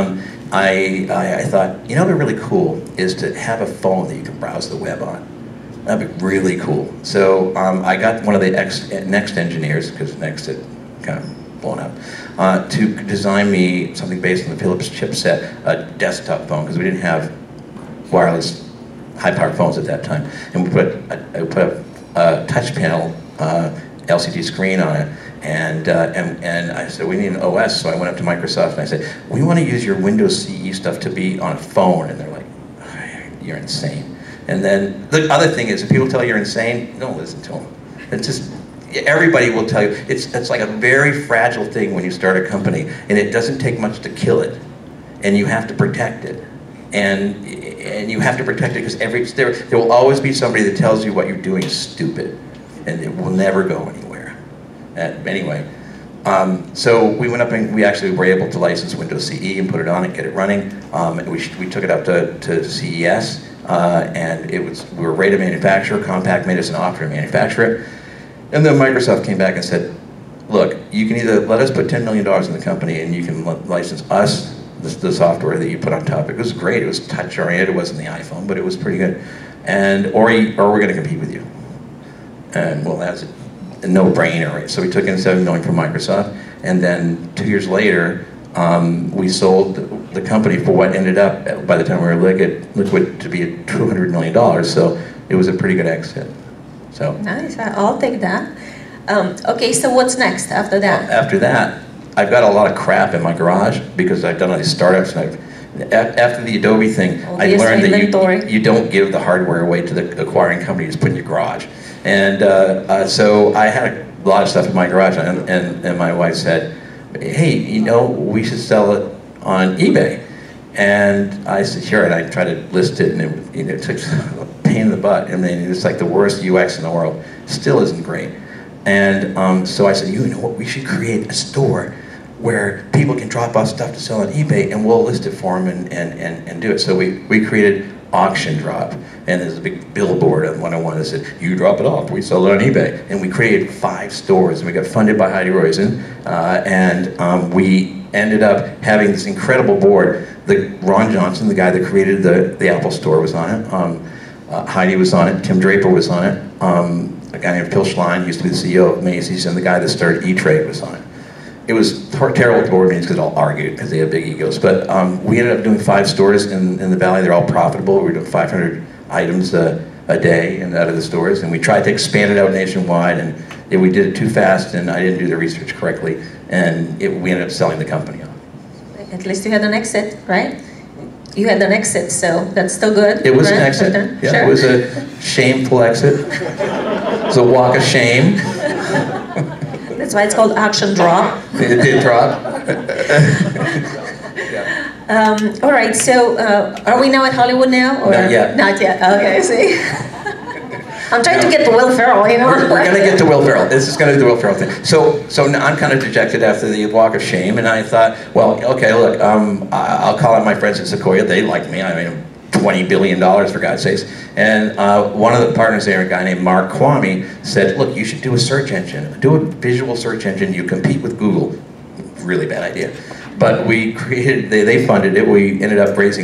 I thought, what would be really cool is to have a phone that you can browse the web on. That'd be really cool. So I got one of the Next engineers, because Next had kind of blown up, to design me something based on the Philips chipset, a desktop phone, because we didn't have wireless high-powered phones at that time. And I put a touch panel LCD screen on it. And I said, we need an OS, so I went up to Microsoft and I said, we want to use your Windows CE stuff to be on a phone. And they're like, you're insane. And then the other thing is, if people tell you you're insane, don't listen to them. It's just, everybody will tell you, it's like a very fragile thing when you start a company, and it doesn't take much to kill it, and you have to protect it. And you have to protect it because there will always be somebody that tells you what you're doing is stupid, and it will never go anywhere. Anyway, so we went up and we actually were able to license Windows CE and put it on it, get it running. We took it up to CES, and we were ready to manufacture. Compaq made us an offer to manufacture it. And then Microsoft came back and said, look, you can either let us put $10 million in the company and you can license us the software that you put on top. It was great. It was touch-oriented. It wasn't the iPhone, but it was pretty good. Or we're going to compete with you. And well, that's a no-brainer, right? So we took in $7 million from Microsoft, and then 2 years later, we sold the company for what ended up, by the time we were liquid to be at $200 million. So it was a pretty good exit. So nice. I'll take that. Okay, so what's next after that? Well, after that, I've got a lot of crap in my garage because I've done all these startups and I've After the Adobe thing, Oh, I yes, learned that inventory. you don't give the hardware away to the acquiring company, you just put it in your garage. And so I had a lot of stuff in my garage, and my wife said, hey, you know, we should sell it on eBay. And I said, sure, and I tried to list it, and it took a pain in the butt. I mean, it's like the worst UX in the world. Still isn't great. And so I said, you know what, we should create a store where people can drop off stuff to sell on eBay, and we'll list it for them and do it. So we created Auction Drop, and there's a big billboard on 101 that said, you drop it off, we sell it on eBay. And we created 5 stores, and we got funded by Heidi Roizen, and we ended up having this incredible board. Ron Johnson, the guy that created the Apple Store, was on it. Heidi was on it, Tim Draper was on it, a guy named Phil Schlein used to be the CEO of Macy's, and the guy that started E-Trade was on it. It was terrible at the board meetings because they all argued because they had big egos. But we ended up doing 5 stores in the Valley. They're all profitable. We were doing 500 items a day and out of the stores. And we tried to expand it out nationwide. And we did it too fast, and I didn't do the research correctly. And we ended up selling the company off. At least you had an exit, right? You had an exit, so that's still good. It was right? an exit. Yeah, Sure. it was a shameful exit. It was a walk of shame. That's why it's called Auction Drop. It did drop. All right, so are we now at Hollywood now? Or? Not yet. Not yet, okay, see. I'm trying to get to Will Ferrell, you know? We're going to get to Will Ferrell. This is going to be the Will Ferrell thing. So now I'm kind of dejected after the walk of shame, and I thought, well, okay, look, I'll call out my friends at Sequoia. They like me. I mean, $20 billion, for God's sakes. And one of the partners there, a guy named Mark Kwame, said, look, you should do a search engine. Do a visual search engine. You compete with Google. Really bad idea. But we created, they funded it. We ended up raising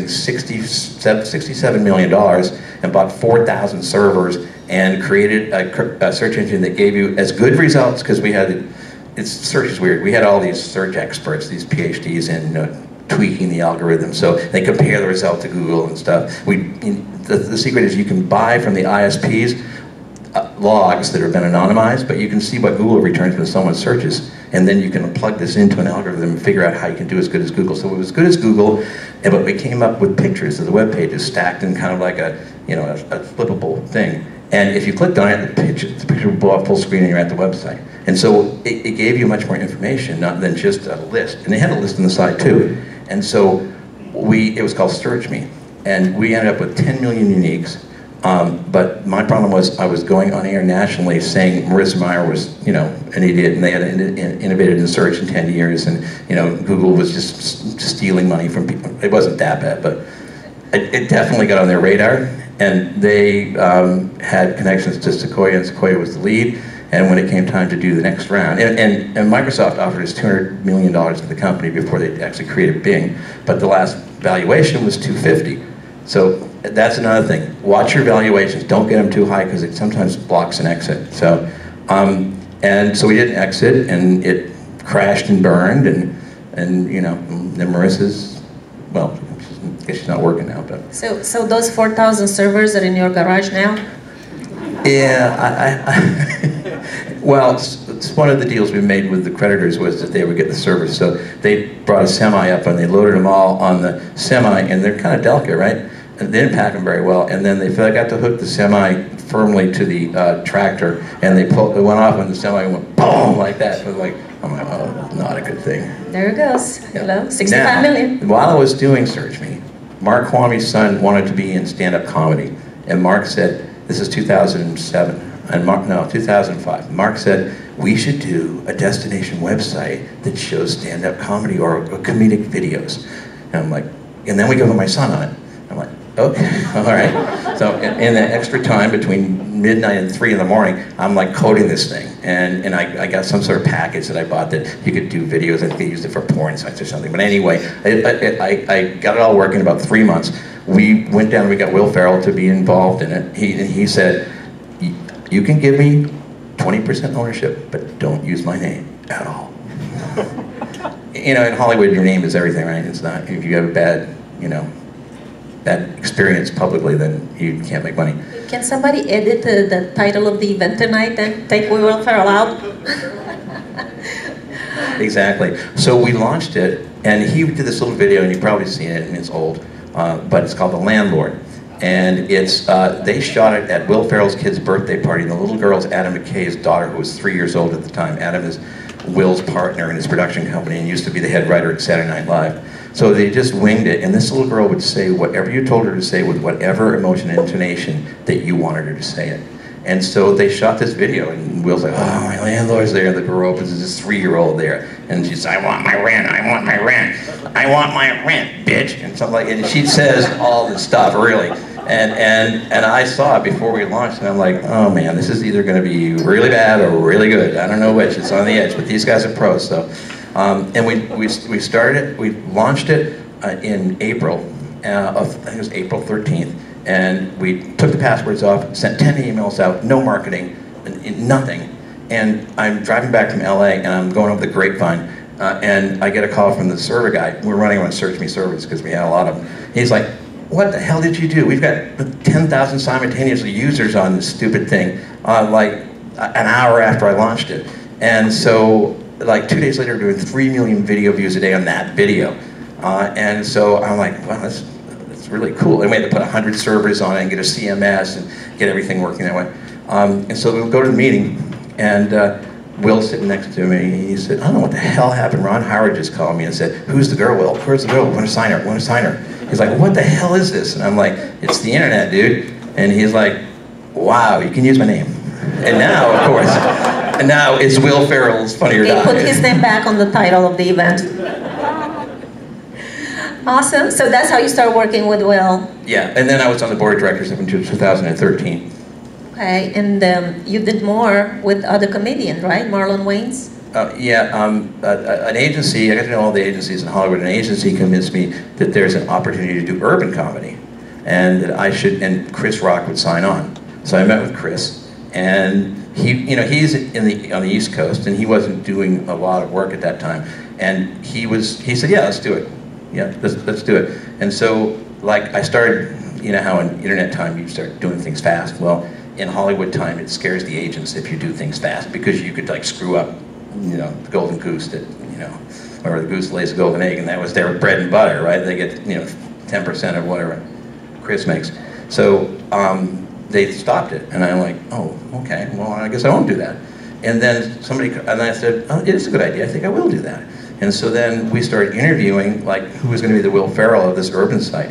$67 million and bought 4,000 servers and created a search engine that gave you as good results, because we had, search is weird. We had all these search experts, these PhDs in tweaking the algorithm, so they compare the result to Google and stuff. The secret is you can buy from the ISPs logs that have been anonymized, but you can see what Google returns when someone searches, and then you can plug this into an algorithm and figure out how you can do as good as Google. So it was as good as Google, but we came up with pictures of the web pages stacked in kind of like a flippable thing. And if you clicked on it, the picture would blow up full screen and you're at the website. And so it gave you much more information than just a list. And they had a list on the side too. And so it was called Search Me. And we ended up with 10 million uniques. But my problem was I was going on air nationally saying Marissa Mayer was, an idiot, and they had innovated in search in 10 years, and, Google was just stealing money from people. It wasn't that bad, but it definitely got on their radar. And they had connections to Sequoia, and Sequoia was the lead. And when it came time to do the next round, and Microsoft offered us $200 million to the company before they actually created Bing, but the last valuation was $250. So that's another thing. Watch your valuations. Don't get them too high, because it sometimes blocks an exit. So, and so we did an exit, and it crashed and burned, and then Marissa's, well, I guess she's not working now, but. So those 4,000 servers are in your garage now? Yeah, well, it's one of the deals we made with the creditors was that they would get the servers. So they brought a semi up, and they loaded them all on the semi, and they're kind of delicate, right? And they didn't pack them very well, and then they got to hook the semi firmly to the tractor, and it went off, and the semi went boom like that. It was like, I'm like, oh, that's not a good thing. There it goes. Yeah. Hello, 65 million. While I was doing Search Me, Mark Kwame's son wanted to be in stand-up comedy, and Mark said, this is 2007, and 2005. Mark said, we should do a destination website that shows stand-up comedy or comedic videos. And I'm like, and then we go with my son on it. I'm like, okay, all right. So in the extra time between midnight and 3 in the morning, I'm like coding this thing. And I got some sort of package that I bought that you could do videos. I think they used it for porn sites or something. But anyway, I got it all working in about 3 months. We went down, we got Will Ferrell to be involved in it. He said, you can give me 20% ownership, but don't use my name at all. In Hollywood, your name is everything, right? It's not, if you have a bad, that experience publicly, then you can't make money. Can somebody edit the title of the event tonight and take Will Ferrell out? Exactly. So we launched it And he did this little video, and you've probably seen it, and it's old, but it's called The Landlord. And it's, they shot it at Will Ferrell's kid's birthday party, and the little girl's Adam McKay's daughter, who was 3 years old at the time. Adam is Will's partner in his production company and used to be the head writer at Saturday Night Live. So they just winged it, and this little girl would say whatever you told her to say with whatever emotion and intonation that you wanted her to say it. And so they shot this video, and Will's like, oh, my landlord's there. The door opens, there's this 3-year-old there. And she's, I want my rent, I want my rent, I want my rent, bitch. And something like, and she says all this stuff, really. And I saw it before we launched, and I'm like, oh man, this is either going to be really bad or really good. I don't know which, it's on the edge, but these guys are pros, so. And we started it, we launched it in April, I think it was April 13th. And we took the passwords off, sent 10 emails out, no marketing, nothing. And I'm driving back from LA, and I'm going over the Grapevine, and I get a call from the server guy. We're running around Search Me servers because we had a lot of them. He's like, what the hell did you do? We've got 10,000 simultaneously users on this stupid thing, like an hour after I launched it. And so, like 2 days later, we're doing 3 million video views a day on that video. And so I'm like, well, that's really cool. And we had to put 100 servers on it and get a CMS and get everything working that way. And so we'll go to the meeting, and Will's sitting next to me. He said, I don't know what the hell happened. Ron Howard just called me and said, who's the girl, Will? Where's the girl? I want to sign her. I want to sign her. He's like, what the hell is this? And I'm like, it's the internet, dude. And he's like, wow, you can use my name. And now, of course, and now it's Will Ferrell's Funny or Die. They put his name back on the title of the event. Awesome. So that's how you start working with Will. Yeah, and then I was on the board of directors up until 2013. Okay, and you did more with other comedians, right? Marlon Wayans? An agency, I got to know all the agencies in Hollywood, an agency convinced me that there's an opportunity to do urban comedy, and that I should, and Chris Rock would sign on. So I met with Chris, and he's on the East Coast, and he wasn't doing a lot of work at that time, and he said, yeah, let's do it. Yeah, let's do it. And so, like, I started, you know how in internet time you start doing things fast? Well, in Hollywood time, it scares the agents if you do things fast, because you could, like, screw up, you know, the golden goose that, you know, or the goose lays a golden egg, and that was their bread and butter, right? They get, you know, 10% of whatever Chris makes. So they stopped it, and I'm like, oh, okay, well, I guess I won't do that. And then I said, oh, it is a good idea, I think I will do that. And so then we started interviewing, like, who was going to be the Will Ferrell of this urban site.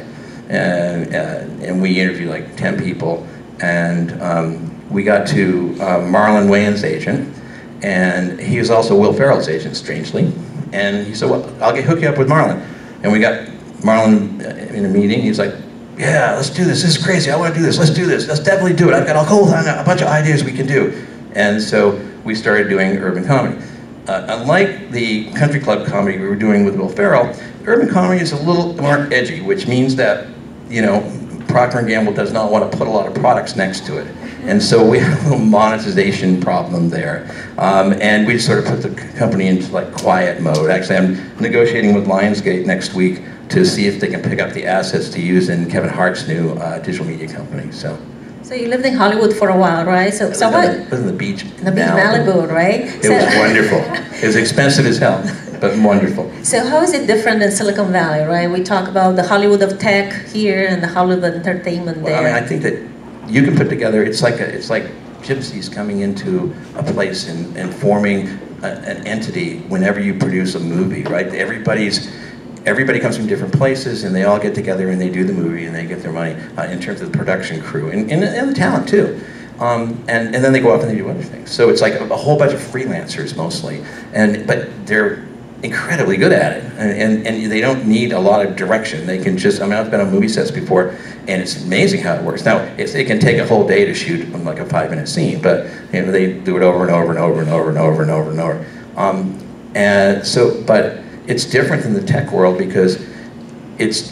And we interviewed like 10 people, and we got to Marlon Wayans' agent, and he was also Will Ferrell's agent, strangely. And he said, well, I'll hook you up with Marlon. And we got Marlon in a meeting. He's like, yeah, let's do this. This is crazy. I want to do this. Let's do this. Let's definitely do it. I've got a bunch of ideas we can do. And so we started doing urban comedy. Unlike the country club comedy we were doing with Will Ferrell, urban comedy is a little more edgy, which means that, you know, Procter & Gamble does not want to put a lot of products next to it. And so we have a little monetization problem there. And we sort of put the company into like quiet mode. Actually, I'm negotiating with Lionsgate next week to see if they can pick up the assets to use in Kevin Hart's new digital media company. So you lived in Hollywood for a while, right? So what? It was in the beach. The beach, Malibu, right? It was wonderful. It was expensive as hell, but wonderful. So how is it different than Silicon Valley, right? We talk about the Hollywood of tech here and the Hollywood of entertainment there. Well, I mean, I think that you can put together, it's like gypsies coming into a place and forming an entity whenever you produce a movie, right? Everybody comes from different places, and they all get together and they do the movie and they get their money in terms of the production crew and the talent too. And then they go off and they do other things. So it's like a whole bunch of freelancers mostly, but they're incredibly good at it, and they don't need a lot of direction. They can just, I mean, I've been on movie sets before, and it's amazing how it works. Now, it can take a whole day to shoot like a 5-minute scene, but you know, they do it over and over and over and over and over and over and over. And so, but it's different than the tech world because it's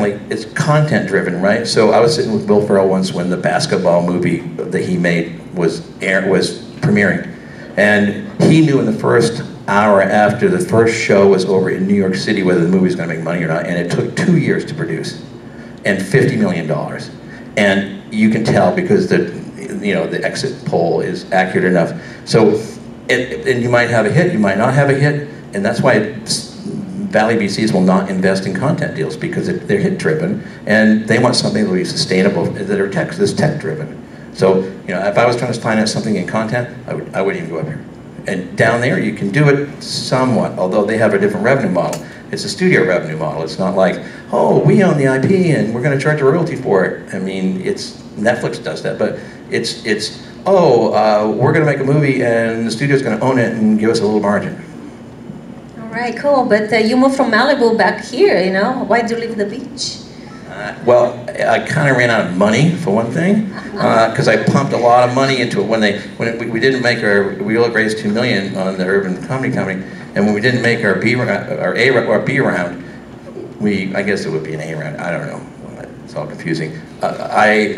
content driven, right? So I was sitting with Will Ferrell once when the basketball movie that he made was premiering, and he knew in the first hour after the first show was over in New York City whether the movie was going to make money or not, and it took 2 years to produce, and $50 million, and you can tell because the exit poll is accurate enough. So, and you might have a hit, you might not have a hit, and that's why Valley VCs will not invest in content deals because they're hit driven, and they want something that will be sustainable, that are tech driven. So, you know, if I was trying to finance something in content, I wouldn't even go up here. And down there, you can do it somewhat, although they have a different revenue model. It's a studio revenue model. It's not like, oh, we own the IP and we're going to charge a royalty for it. I mean, Netflix does that, but it's we're going to make a movie and the studio's going to own it and give us a little margin. All right, cool. But you moved from Malibu back here, you know? Why did you leave the beach? Well, I kind of ran out of money for one thing, because I pumped a lot of money into it. We didn't make we only raised $2 million on the Urban Comedy Company, and when we didn't make our B round, I guess it would be an A round. I don't know. It's all confusing. I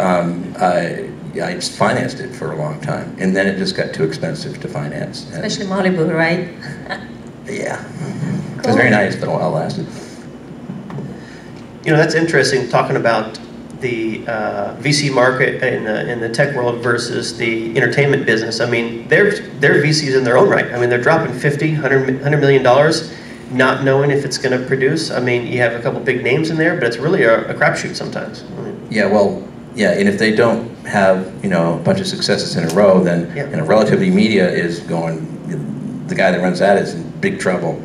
just financed it for a long time, and then it just got too expensive to finance. Especially Malibu, right? Yeah. Cool. It was very nice, but a while lasted. You know, that's interesting, talking about the VC market in the tech world versus the entertainment business. I mean, they're VCs in their own right. I mean, they're dropping $100 million, not knowing if it's going to produce. I mean, you have a couple big names in there, but it's really a crapshoot sometimes. I mean, yeah, well, yeah, and if they don't have, you know, a bunch of successes in a row, then you know, Relativity Media is going, the guy that runs that is in big trouble,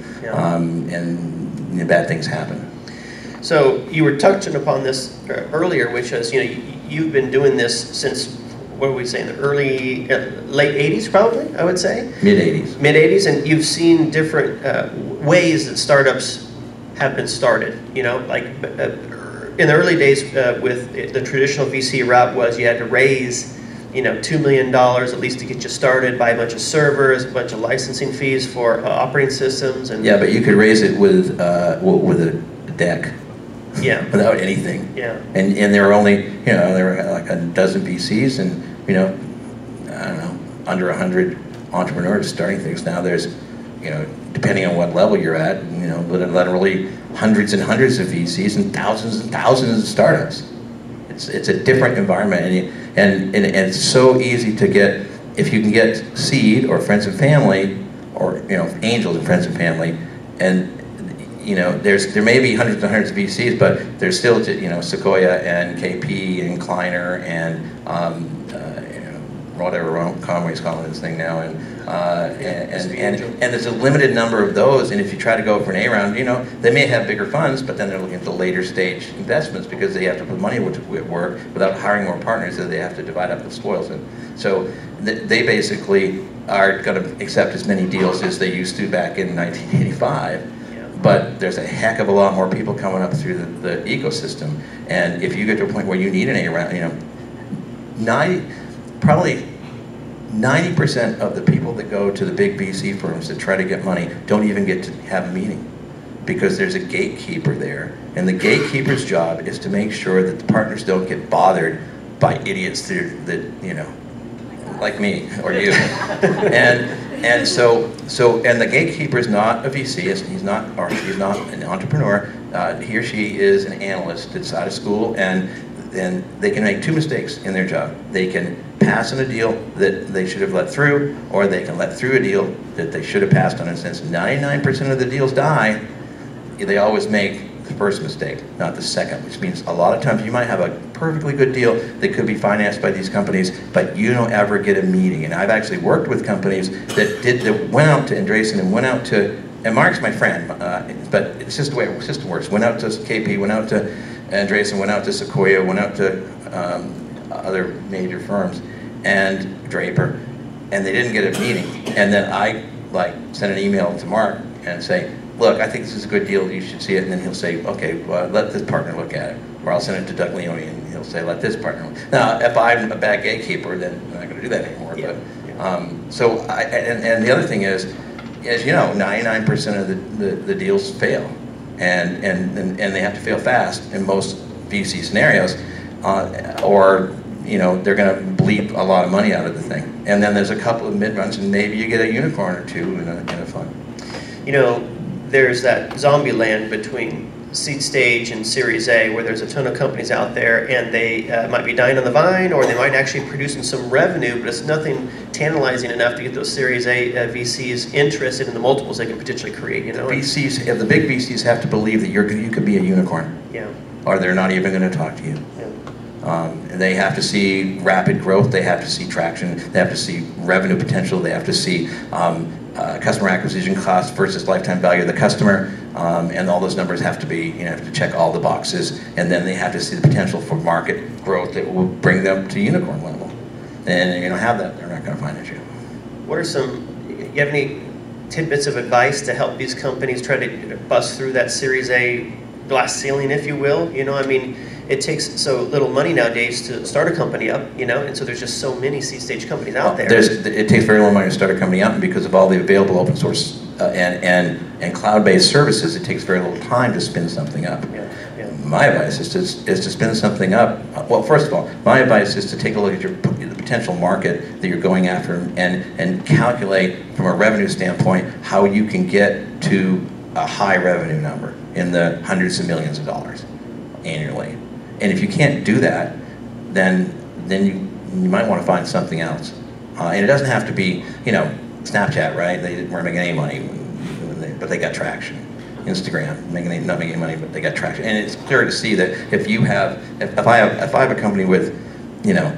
and you know, bad things happen. So you were touching upon this earlier, which is, you know, you've been doing this since, what are we saying, the early, late 80s probably, I would say? Mid-80s. Mid-80s, and you've seen different ways that startups have been started, you know, like in the early days with the traditional VC route was you had to raise, you know, $2 million at least to get you started, buy a bunch of servers, a bunch of licensing fees for operating systems. And yeah, but you could raise it with a deck. Yeah. Without anything. Yeah. And there are only, you know, there are like a dozen VCs and, you know, I don't know, under 100 entrepreneurs starting things. Now there's, you know, depending on what level you're at, you know, literally hundreds and hundreds of VCs and thousands of startups. It's a different environment, and it's so easy to get, if you can get seed or friends and family, or, you know, angels and friends and family, and you know, there may be hundreds and hundreds of VCs, but there's still, you know, Sequoia and KP and Kleiner and you know, whatever Conway's calling this thing now, and there's a limited number of those. And if you try to go for an A round, you know, they may have bigger funds, but then they're looking at the later stage investments because they have to put money to work without hiring more partners, so they have to divide up the spoils. And so they basically are going to accept as many deals as they used to back in 1985. But there's a heck of a lot more people coming up through the ecosystem, and if you get to a point where you need an A round, you know, probably 90% of the people that go to the big VC firms that try to get money don't even get to have a meeting, because there's a gatekeeper there, and the gatekeeper's job is to make sure that the partners don't get bothered by idiots that, you know, like me or you, and so the gatekeeper is not a VC. He's not an entrepreneur. He or she is an analyst that's out of school, and then they can make two mistakes in their job. They can pass on a deal that they should have let through, or they can let through a deal that they should have passed on. And since 99% of the deals die, they always make the first mistake, not the second, which means a lot of times you might have a perfectly good deal that could be financed by these companies, but you don't ever get a meeting. And I've actually worked with companies that went out to Andreessen and went out to, and Mark's my friend, but it's just the way the system works. Went out to KP, went out to Andreessen, went out to Sequoia, went out to other major firms, and Draper, and they didn't get a meeting. And then I sent an email to Mark and say, look, I think this is a good deal, you should see it. And then he'll say, okay, well, let this partner look at it. Or I'll send it to Doug Leone and he'll say, let this partner look. Now, if I'm a bad gatekeeper, then I'm not going to do that anymore. Yeah. But, so, and the other thing is, as you know, 99% of the deals fail. And they have to fail fast in most VC scenarios, or, you know, they're going to bleed a lot of money out of the thing. And then there's a couple of mid-runs, and maybe you get a unicorn or two in a fund. You know, there's that zombie land between seed stage and Series A, where there's a ton of companies out there, and they might be dying on the vine, or they might actually be producing some revenue, but it's nothing tantalizing enough to get those Series A VCs interested in the multiples they can potentially create. You know, VCs, the big VCs have to believe that you could be a unicorn. Yeah. Or they're not even going to talk to you. They have to see rapid growth, they have to see traction, they have to see revenue potential, they have to see customer acquisition cost versus lifetime value of the customer, and all those numbers have to be, you have to check all the boxes, and then they have to see the potential for market growth that will bring them to unicorn level. And if you don't have that, they're not going to finance you. What are you have any tidbits of advice to help these companies try to bust through that Series A glass ceiling, if you will? You know, I mean, it takes so little money nowadays to start a company up, you know, and so there's just so many seed stage companies out there. It takes very little money to start a company up, and because of all the available open source and cloud-based services, it takes very little time to spin something up. Yeah. My advice is to spin something up. Well, first of all, my advice is to take a look at the potential market that you're going after and calculate from a revenue standpoint how you can get to a high revenue number in the hundreds of millions of dollars annually. And if you can't do that, then you might want to find something else. And it doesn't have to be, you know, Snapchat, right? They weren't making any money, but they got traction. Instagram, not making any money, but they got traction. And it's clear to see that if I have a company with, you know,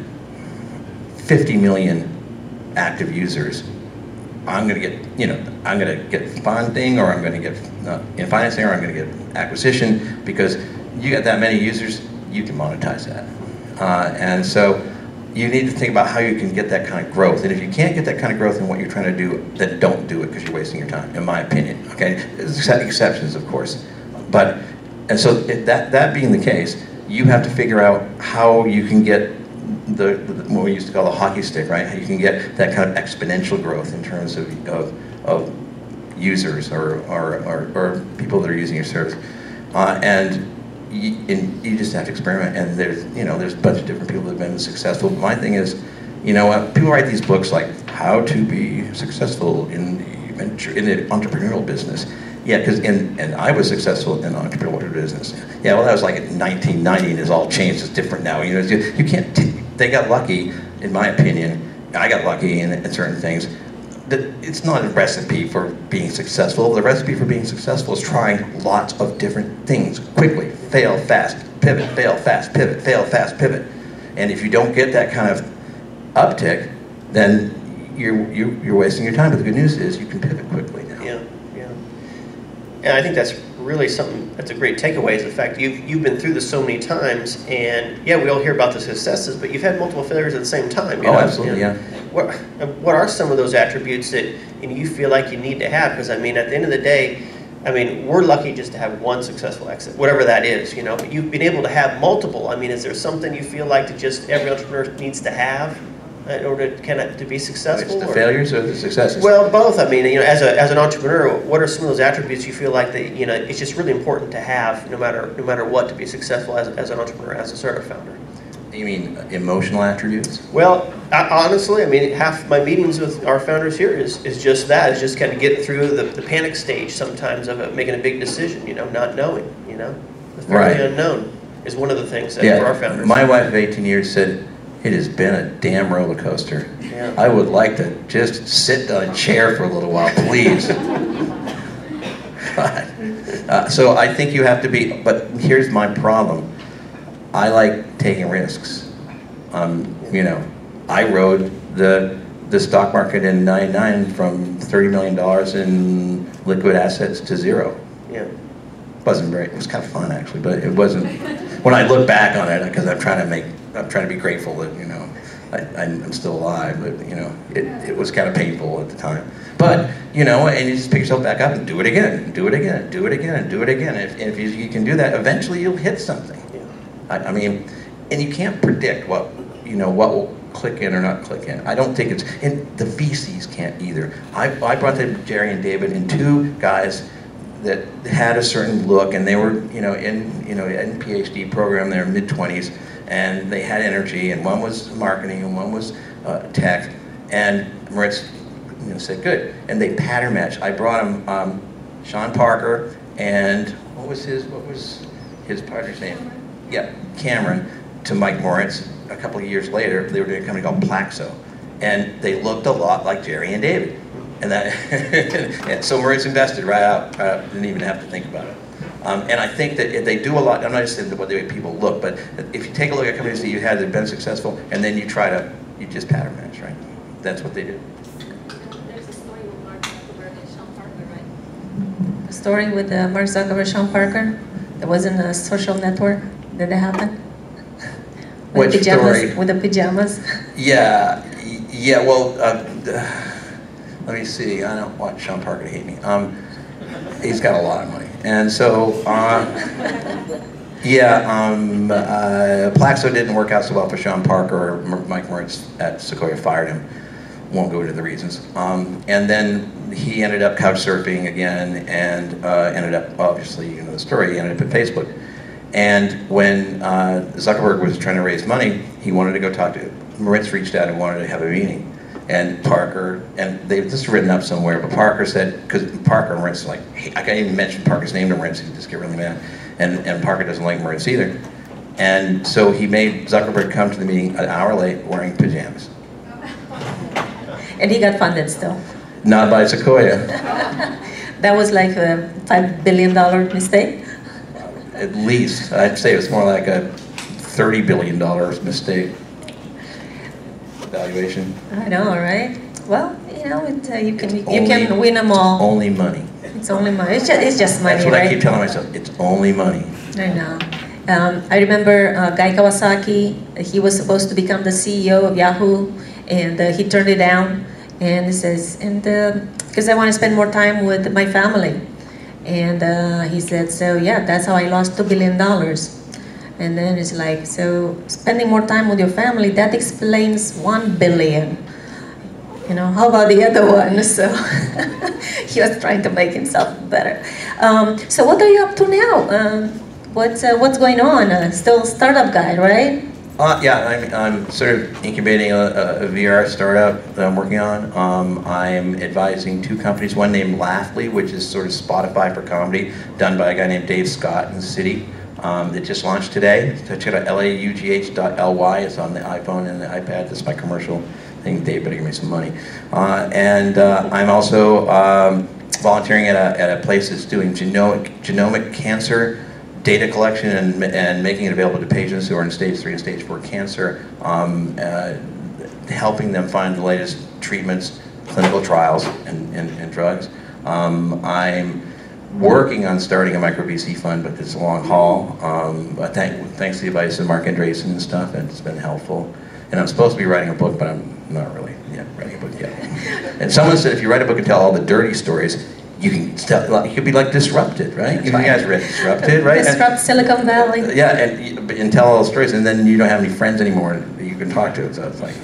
50 million active users, I'm going to get, you know, I'm going to get funding, or I'm going to get financing, or I'm going to get acquisition, because you got that many users, you can monetize that. And so you need to think about how you can get that kind of growth. And if you can't get that kind of growth in what you're trying to do, then don't do it, because you're wasting your time, in my opinion. Okay, there's exceptions, of course. And so that being the case, you have to figure out how you can get what we used to call the hockey stick, right? How you can get that kind of exponential growth in terms of users or people that are using your service. And you just have to experiment, and there's a bunch of different people that have been successful. My thing is, you know what, people write these books like How to Be Successful in the Entrepreneurial Business. Yeah, and I was successful in the entrepreneurial business. Yeah, well, that was like in 1990, and it's all changed. It's different now. You know, you can't. They got lucky, in my opinion. I got lucky in certain things. It's not a recipe for being successful. The recipe for being successful is trying lots of different things quickly. Fail fast, pivot, fail fast, pivot, fail fast, pivot. And if you don't get that kind of uptick, then you're wasting your time. But the good news is you can pivot quickly now. Yeah. And I think that's really something that's a great takeaway, is the fact you've been through this so many times, and yeah, we all hear about the successes, but you've had multiple failures at the same time. You know? Absolutely, yeah. What are some of those attributes that you feel like you need to have? Because I mean, at the end of the day, I mean, we're lucky just to have one successful exit, whatever that is, you know. But you've been able to have multiple. I mean, is there something you feel like that just every entrepreneur needs to have in order to be successful? It's the failures or the successes? Well, both. I mean, you know, as an entrepreneur, what are some of those attributes you feel like that it's just really important to have, no matter what, to be successful as an entrepreneur, as a startup founder? You mean emotional attributes? Well, honestly, I mean, half my meetings with our founders here is just that, is just kind of getting through the panic stage sometimes of making a big decision, not knowing, the fairly unknown is one of the things that for our founders. My wife of 18 years said, it has been a damn roller coaster. Yeah. I would like to just sit on a chair for a little while, please. So I think you have to be, but here's my problem. I like taking risks. I rode the stock market in '99 from $30 million in liquid assets to zero. Yeah. It was kind of fun actually, but it wasn't. When I look back on it, because I'm trying to be grateful that I'm still alive, but it was kind of painful at the time. But and you just pick yourself back up and do it again, and do it again, and do it again, and do it again. If you can do that, eventually you'll hit something. I mean, and you can't predict what will click in or not click in. I don't think and the VCs can't either. I brought them, Jerry and David, and two guys that had a certain look, and they were in PhD program, they're mid-20s, and they had energy, and one was marketing and one was tech, and Moritz said good, and they pattern matched. I brought him Sean Parker, and what was his partner's name? Yeah, Cameron, to Mike Moritz. A couple of years later, they were doing a company called Plaxo, and they looked a lot like Jerry and David. And that, and so Maritz invested right out, didn't even have to think about it. And I think that they do a lot. I'm not just saying the way people look, but if you take a look at companies that you had that have been successful, and then you just pattern match, right? That's what they do. There's a story with Mark Zuckerberg and Sean Parker, right? The story with Mark Zuckerberg and Sean Parker, that wasn't a social network. Did that happen? With Which story? With the pajamas? Yeah, well, let me see. I don't want Sean Parker to hate me. He's got a lot of money. And so, Plaxo didn't work out so well for Sean Parker, or Mike Moritz at Sequoia fired him. Won't go into the reasons. And then he ended up couch surfing again, and ended up, obviously, you know the story, he ended up at Facebook. And when Zuckerberg was trying to raise money, he wanted to go talk to, Moritz reached out and wanted to have a meeting. And Parker, and this is written up somewhere, but Parker said, because Parker and Moritz, like, hey, I can't even mention Parker's name to Moritz, he'd just get really mad. And Parker doesn't like Moritz either. And so he made Zuckerberg come to the meeting an hour late wearing pajamas. And he got funded still. Not by Sequoia. That was like a $5 billion mistake? At least. I'd say it was more like a $30 billion mistake. Valuation. I know, right? Well, you know, you can win them all. Only money. It's only money. It's just money, That's what right? I keep telling myself. It's only money. I know. I remember Guy Kawasaki. He was supposed to become the CEO of Yahoo, and he turned it down. And he says, because I want to spend more time with my family. And he said, so yeah, that's how I lost $2 billion. And then it's like, so spending more time with your family, that explains $1 billion. You know, how about the other one? So he was trying to make himself better. So what are you up to now? What's going on? Still startup guy, right? Yeah, I'm sort of incubating a VR startup that I'm working on. I'm advising two companies, one named Laughly, which is sort of Spotify for comedy, done by a guy named Dave Scott in the city. That just launched today. So check it out, laugh.ly. It's on the iPhone and the iPad. This is my commercial thing. Dave better give me some money. I'm also volunteering at a place that's doing genomic cancer data collection and making it available to patients who are in stage 3 and stage 4 cancer, helping them find the latest treatments, clinical trials, and drugs. I'm working on starting a micro VC fund, but it's a long haul. But thanks to the advice of Mark Andreessen and stuff, and it's been helpful. And I'm supposed to be writing a book, but I'm not really writing a book yet. And someone said if you write a book and tell all the dirty stories, you can be like Disrupted, right? You guys read Disrupted, right? Disrupt Silicon Valley. Yeah, and tell all the stories, and then you don't have any friends anymore that you can talk to. So it's like,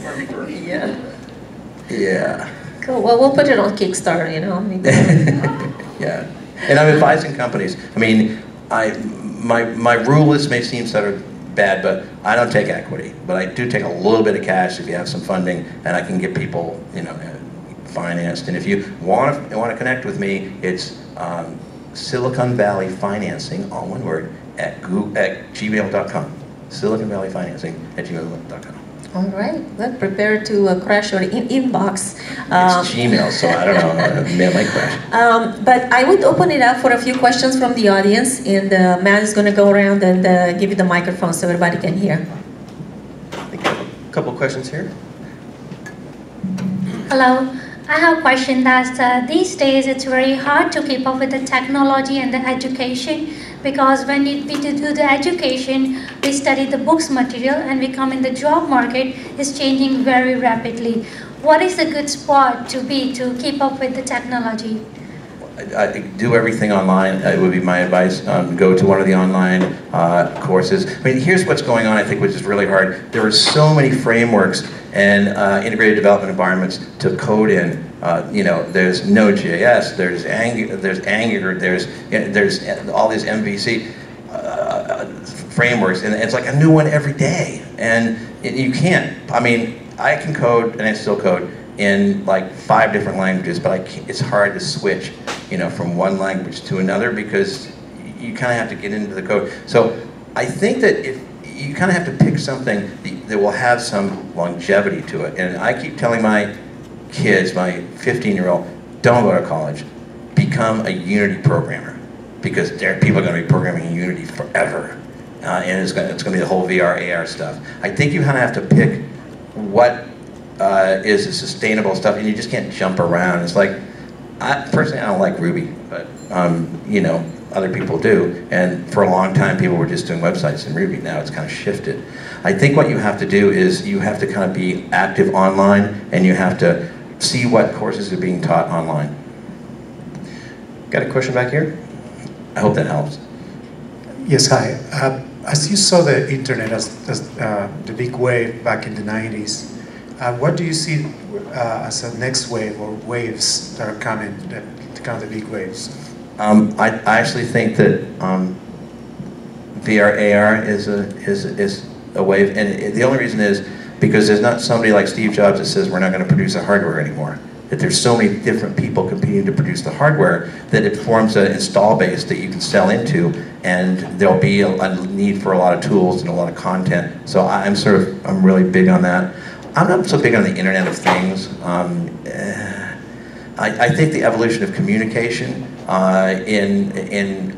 yeah. Cool. Well, we'll put it on Kickstarter, you know. Yeah, and I'm advising companies. I mean, my rule list may seem sort of bad, but I don't take equity, but I do take a little bit of cash if you have some funding, and I can get people, you know, financed. And if you want to connect with me, it's Silicon Valley Financing, all one word, at gmail.com. Silicon Valley Financing at gmail.com. All right, well, prepare to crash your inbox. It's Gmail, so I don't know, it might crash. But I would open it up for a few questions from the audience, and Matt is going to go around and give you the microphone so everybody can hear. A couple questions here. Hello. I have a question that these days it's very hard to keep up with the technology and the education, because when we do the education, we study the books material, and we come in the job market is changing very rapidly. What is a good spot to keep up with the technology? I do everything online. It would be my advice. Go to one of the online courses. I mean, here's what's going on, I think, which is really hard. There are so many frameworks and integrated development environments to code in. You know, there's Node.js, there's Angular, there's all these MVC frameworks, and it's like a new one every day. And you can't. I mean, I can code, and I still code in like 5 different languages, but it's hard to switch, you know, from one language to another because you kind of have to get into the code. So I think that if you kind of have to pick something that will have some longevity to it. And I keep telling my kids, my 15-year-old, don't go to college, become a Unity programmer, because people are going to be programming in Unity forever. And it's going to be the whole VR, AR stuff. I think you kind of have to pick what is a sustainable stuff, and you just can't jump around. It's like, personally, I don't like Ruby, but you know, other people do. And for a long time, people were just doing websites in Ruby. Now it's kind of shifted. I think what you have to do is you have to kind of be active online, and you have to see what courses are being taught online. Got a question back here? I hope that helps. Yes, hi. As you saw the internet as the big wave back in the 90s, what do you see as a next wave or waves that are coming, that kind of the big waves? I actually think that VR, AR is a wave, and the only reason is because there's not somebody like Steve Jobs that says we're not going to produce the hardware anymore. That there's so many different people competing to produce the hardware that it forms an install base that you can sell into, and there'll be a need for a lot of tools and a lot of content. So I'm really big on that. I'm not so big on the Internet of Things. I think the evolution of communication in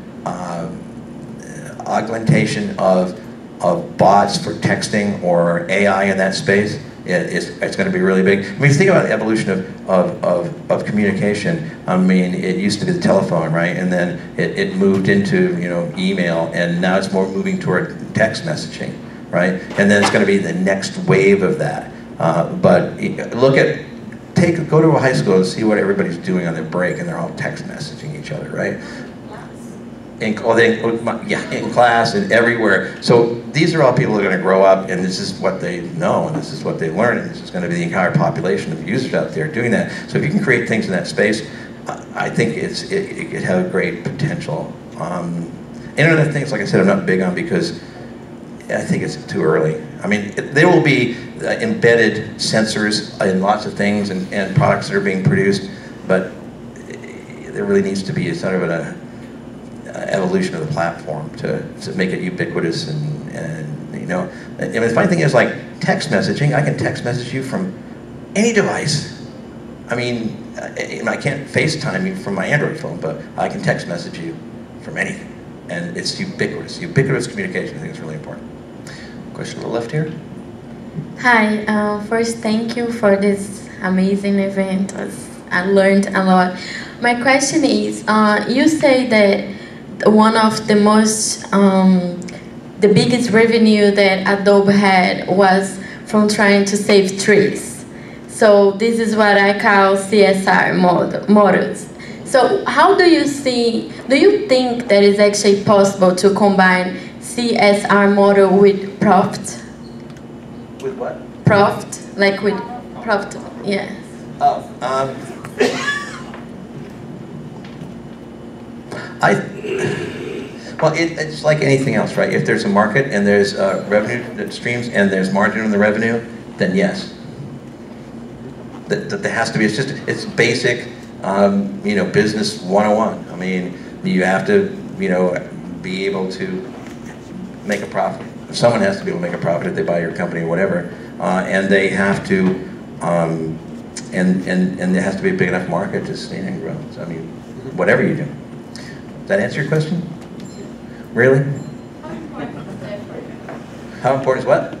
augmentation of bots for texting or AI in that space, it's going to be really big. I mean, if you think about the evolution of communication, I mean, it used to be the telephone, right? And then it moved into, you know, email, and now it's more moving toward text messaging, right? And then it's going to be the next wave of that. But go to a high school and see what everybody's doing on their break, and they're all text messaging each other, right? In class and everywhere. So these are all people who are going to grow up, and this is what they know, and this is what they learn, and this is going to be the entire population of users out there doing that. So if you can create things in that space, I think it could have great potential. Internet of Things, like I said, I'm not big on because I think it's too early. I mean, there will be embedded sensors in lots of things and products that are being produced, but there really needs to be a sort of an evolution of the platform to make it ubiquitous and you know. And the funny thing is, like text messaging, I can text message you from any device. I mean, I can't FaceTime you from my Android phone, but I can text message you from anything. And it's ubiquitous. Ubiquitous communication, I think, is really important. Question on the left here. Hi, first thank you for this amazing event. I learned a lot. My question is, you say that one of the most, the biggest revenue that Adobe had was from trying to save trees. So this is what I call CSR models. So how do you think that it's actually possible to combine CSR model with profit? With what? Profit, like with profit, yeah. Oh, well, it's like anything else, right? If there's a market and there's revenue streams and there's margin on the revenue, then yes. That there has to be. It's basic, you know, business 101. I mean, you have to, you know, be able to make a profit. Someone has to be able to make a profit if they buy your company or whatever, and they have to, and there has to be a big enough market to sustain and grow. So I mean, whatever you do. Does that answer your question? Really? How important is what?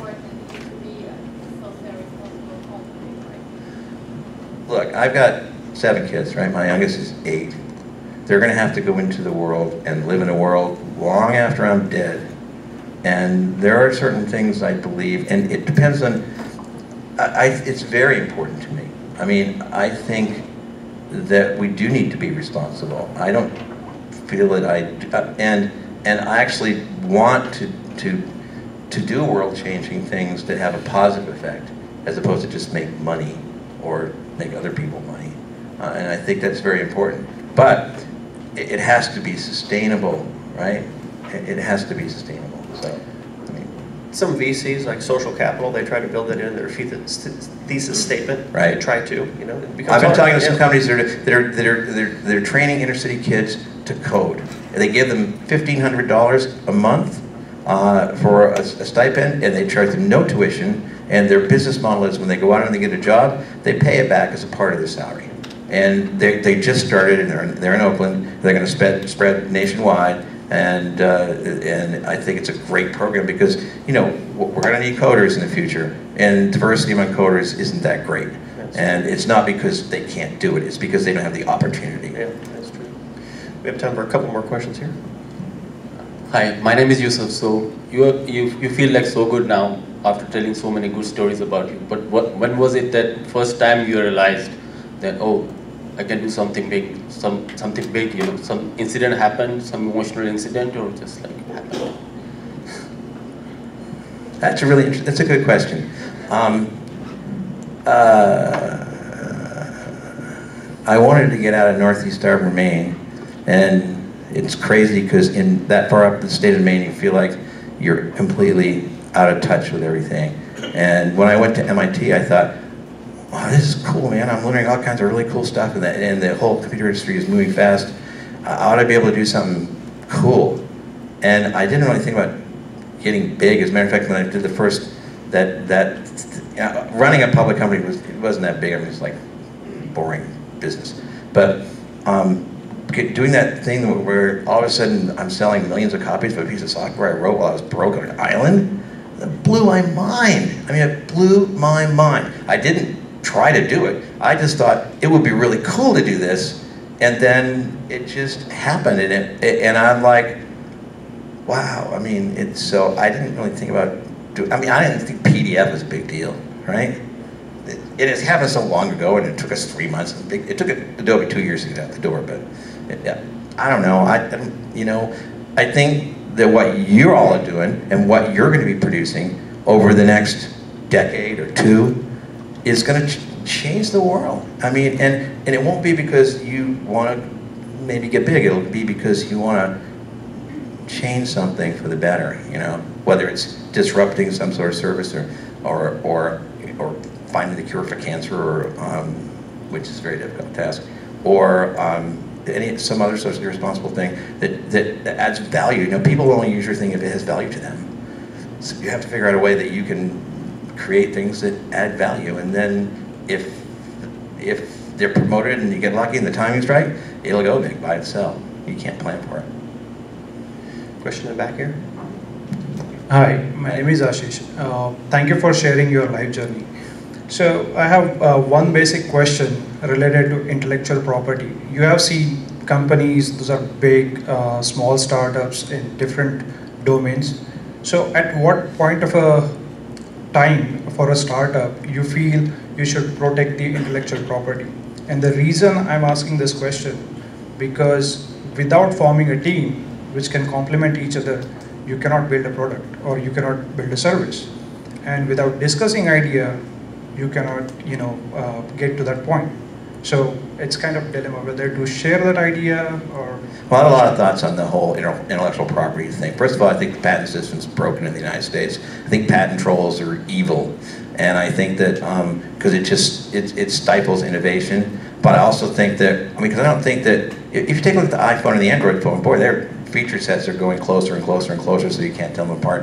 Look, I've got 7 kids, right? My youngest is 8. They're going to have to go into the world and live in a world long after I'm dead. And there are certain things I believe, and it depends on, it's very important to me. I mean, I think that we do need to be responsible. I don't feel that and I actually want to do world-changing things that have a positive effect, as opposed to just make money or make other people money. And I think that's very important. But it has to be sustainable, right? It has to be sustainable. So, I mean, some VCs, like Social Capital, they try to build that in their thesis statement. Right. They try to, you know. I've been talking to some companies that are training inner city kids to code. And they give them $1,500 a month for a stipend, and they charge them no tuition. And their business model is when they go out and they get a job, they pay it back as a part of their salary. And they just started, and they're in Oakland. They're going to spread nationwide, and I think it's a great program because we're going to need coders in the future, and diversity among coders isn't that great. And it's not because they can't do it; it's because they don't have the opportunity. Yeah, that's true. We have time for a couple more questions here. Hi, my name is Yusuf. So you feel like so good now after telling so many good stories about you. But when was it that first time you realized that, oh, I can do something big, something big, some incident happened, some emotional incident, or just like happened? That's a good question. I wanted to get out of Northeast Arbor, Maine, and it's crazy because in that far up the state of Maine, you feel like you're completely out of touch with everything. And when I went to MIT, I thought, wow, this is cool, man. I'm learning all kinds of really cool stuff, and the whole computer industry is moving fast. I ought to be able to do something cool. And I didn't really think about getting big. As a matter of fact, when I did the first, running a public company wasn't that big. I mean, it was like boring business. But doing that thing where all of a sudden I'm selling millions of copies of a piece of software I wrote while I was broke on an island, that blew my mind. I mean, it blew my mind. I didn't try to do it. I just thought it would be really cool to do this, and then it just happened, and I'm like, wow. I mean, so I didn't really think about I didn't think PDF was a big deal, right? It has happened so long ago, and it took us 3 months. It took Adobe 2 years to get out the door, but I don't know. I think that what you all are doing and what you're going to be producing over the next decade or two is going to change the world. I mean, and it won't be because you want to maybe get big. It'll be because you want to change something for the better. Whether it's disrupting some sort of service or finding the cure for cancer, which is a very difficult task, or some other socially responsible thing that adds value. People only use your thing if it has value to them. So you have to figure out a way that you can create things that add value, and then if they're promoted and you get lucky and the timing's right, it'll go big by itself. You can't plan for it. Question in the back here. Hi, my name is Ashish. Thank you for sharing your life journey. So I have one basic question related to intellectual property. You have seen companies, those are big, small startups in different domains. So at what point of a time for a startup you feel you should protect the intellectual property? And the reason I'm asking this question, because without forming a team which can complement each other, you cannot build a product or you cannot build a service. And without discussing idea, you cannot, get to that point. So it's kind of a dilemma whether to share that idea or... Well, I have a lot of thoughts on the whole intellectual property thing. First of all, I think the patent system is broken in the United States. I think patent trolls are evil. And I think that, because it stifles innovation. But I also think that, because I don't think that, if you take a look at the iPhone and the Android phone, boy, their feature sets are going closer and closer and closer, so you can't tell them apart.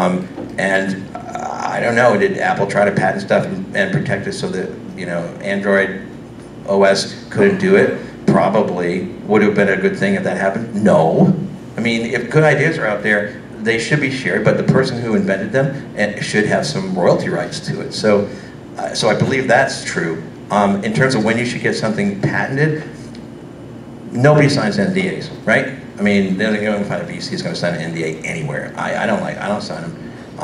And I don't know, did Apple try to patent stuff and protect it so that, Android OS couldn't do it? Probably. Would it have been a good thing if that happened? No. I mean, if good ideas are out there, they should be shared, but the person who invented them should have some royalty rights to it. So I believe that's true. In terms of when you should get something patented, nobody signs NDAs, right? I mean, they're going to find a VC is going to sign an NDA anywhere. I don't sign them.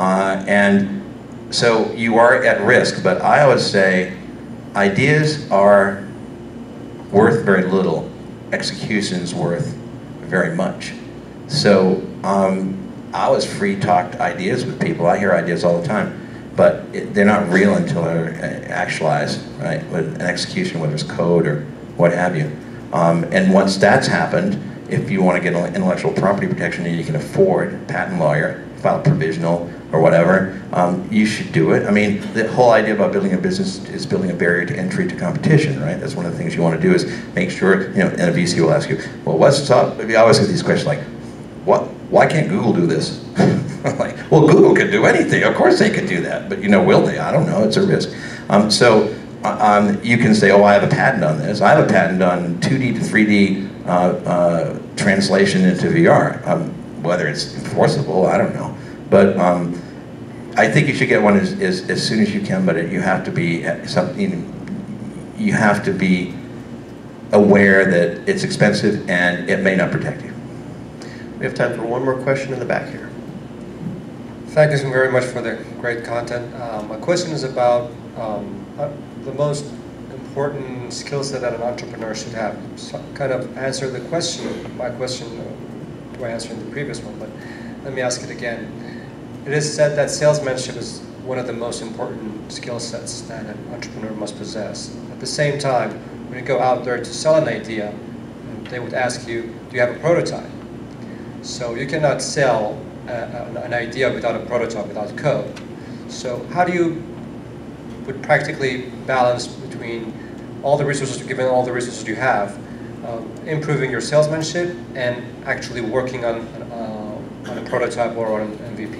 And so you are at risk, but I always say ideas are worth very little. Execution's worth very much. So I always free talk ideas with people. I hear ideas all the time, but they're not real until they're actualized, right? With an execution, whether it's code or what have you. And once that's happened, if you want to get intellectual property protection and you can afford a patent lawyer, file a provisional or whatever, you should do it. I mean, the whole idea about building a business is building a barrier to entry to competition, right? That's one of the things you want to do is make sure, and a VC will ask you, well, what's up? We always get these questions like, why can't Google do this? Like, well, Google could do anything. Of course they could do that. But, will they? I don't know. It's a risk. You can say, oh, I have a patent on this. I have a patent on 2D to 3D translation into VR. Whether it's enforceable, I don't know. But I think you should get one as soon as you can, but you have to be you have to be aware that it's expensive and it may not protect you. We have time for one more question in the back here. Thank you very much for the great content. My question is about the most important skill set that an entrepreneur should have. So kind of answer the question, my question, to answer in the previous one, but let me ask it again. It is said that salesmanship is one of the most important skill sets that an entrepreneur must possess. At the same time, when you go out there to sell an idea, they would ask you, do you have a prototype? So you cannot sell an idea without a prototype, without code. So how do you would practically balance between all the resources, given all the resources you have, improving your salesmanship and actually working on a prototype or on an MVP?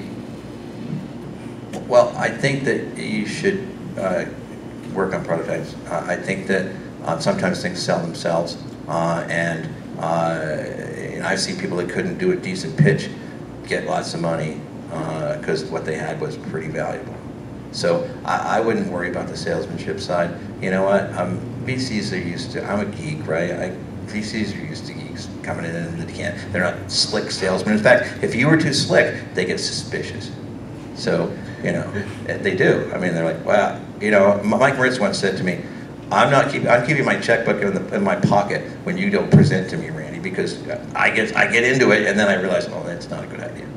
Well, I think that you should work on prototypes. I think that sometimes things sell themselves, and I've seen people that couldn't do a decent pitch get lots of money because what they had was pretty valuable. So I wouldn't worry about the salesmanship side. You know what? VCs are used to, I'm a geek, right? VCs are used to geeks coming in and they're not slick salesmen. In fact, if you were too slick, they get suspicious. So, they do. I mean, they're like, wow. Mike Moritz once said to me, I'm keeping my checkbook in my pocket when you don't present to me, Randy, because I get into it and then I realize, oh, that's not a good idea.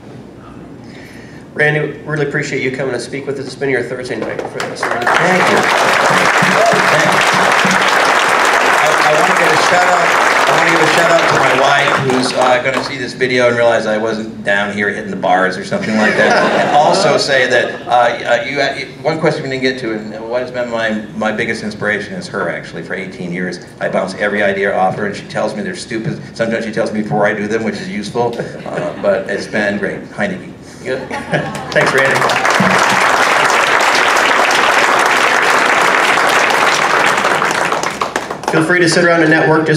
Randy, really appreciate you coming to speak with us. It's been your Thursday night for this. Thank you. I want to give a shout out to my wife, who's going to see this video and realize I wasn't down here hitting the bars or something like that. And also say that one question we didn't get to, and what has been my biggest inspiration is her, actually. For 18 years, I bounce every idea off her, and she tells me they're stupid. Sometimes she tells me before I do them, which is useful. But it's been great. Hi, Nikki. Good. Thanks, Randy. Feel free to sit around and network.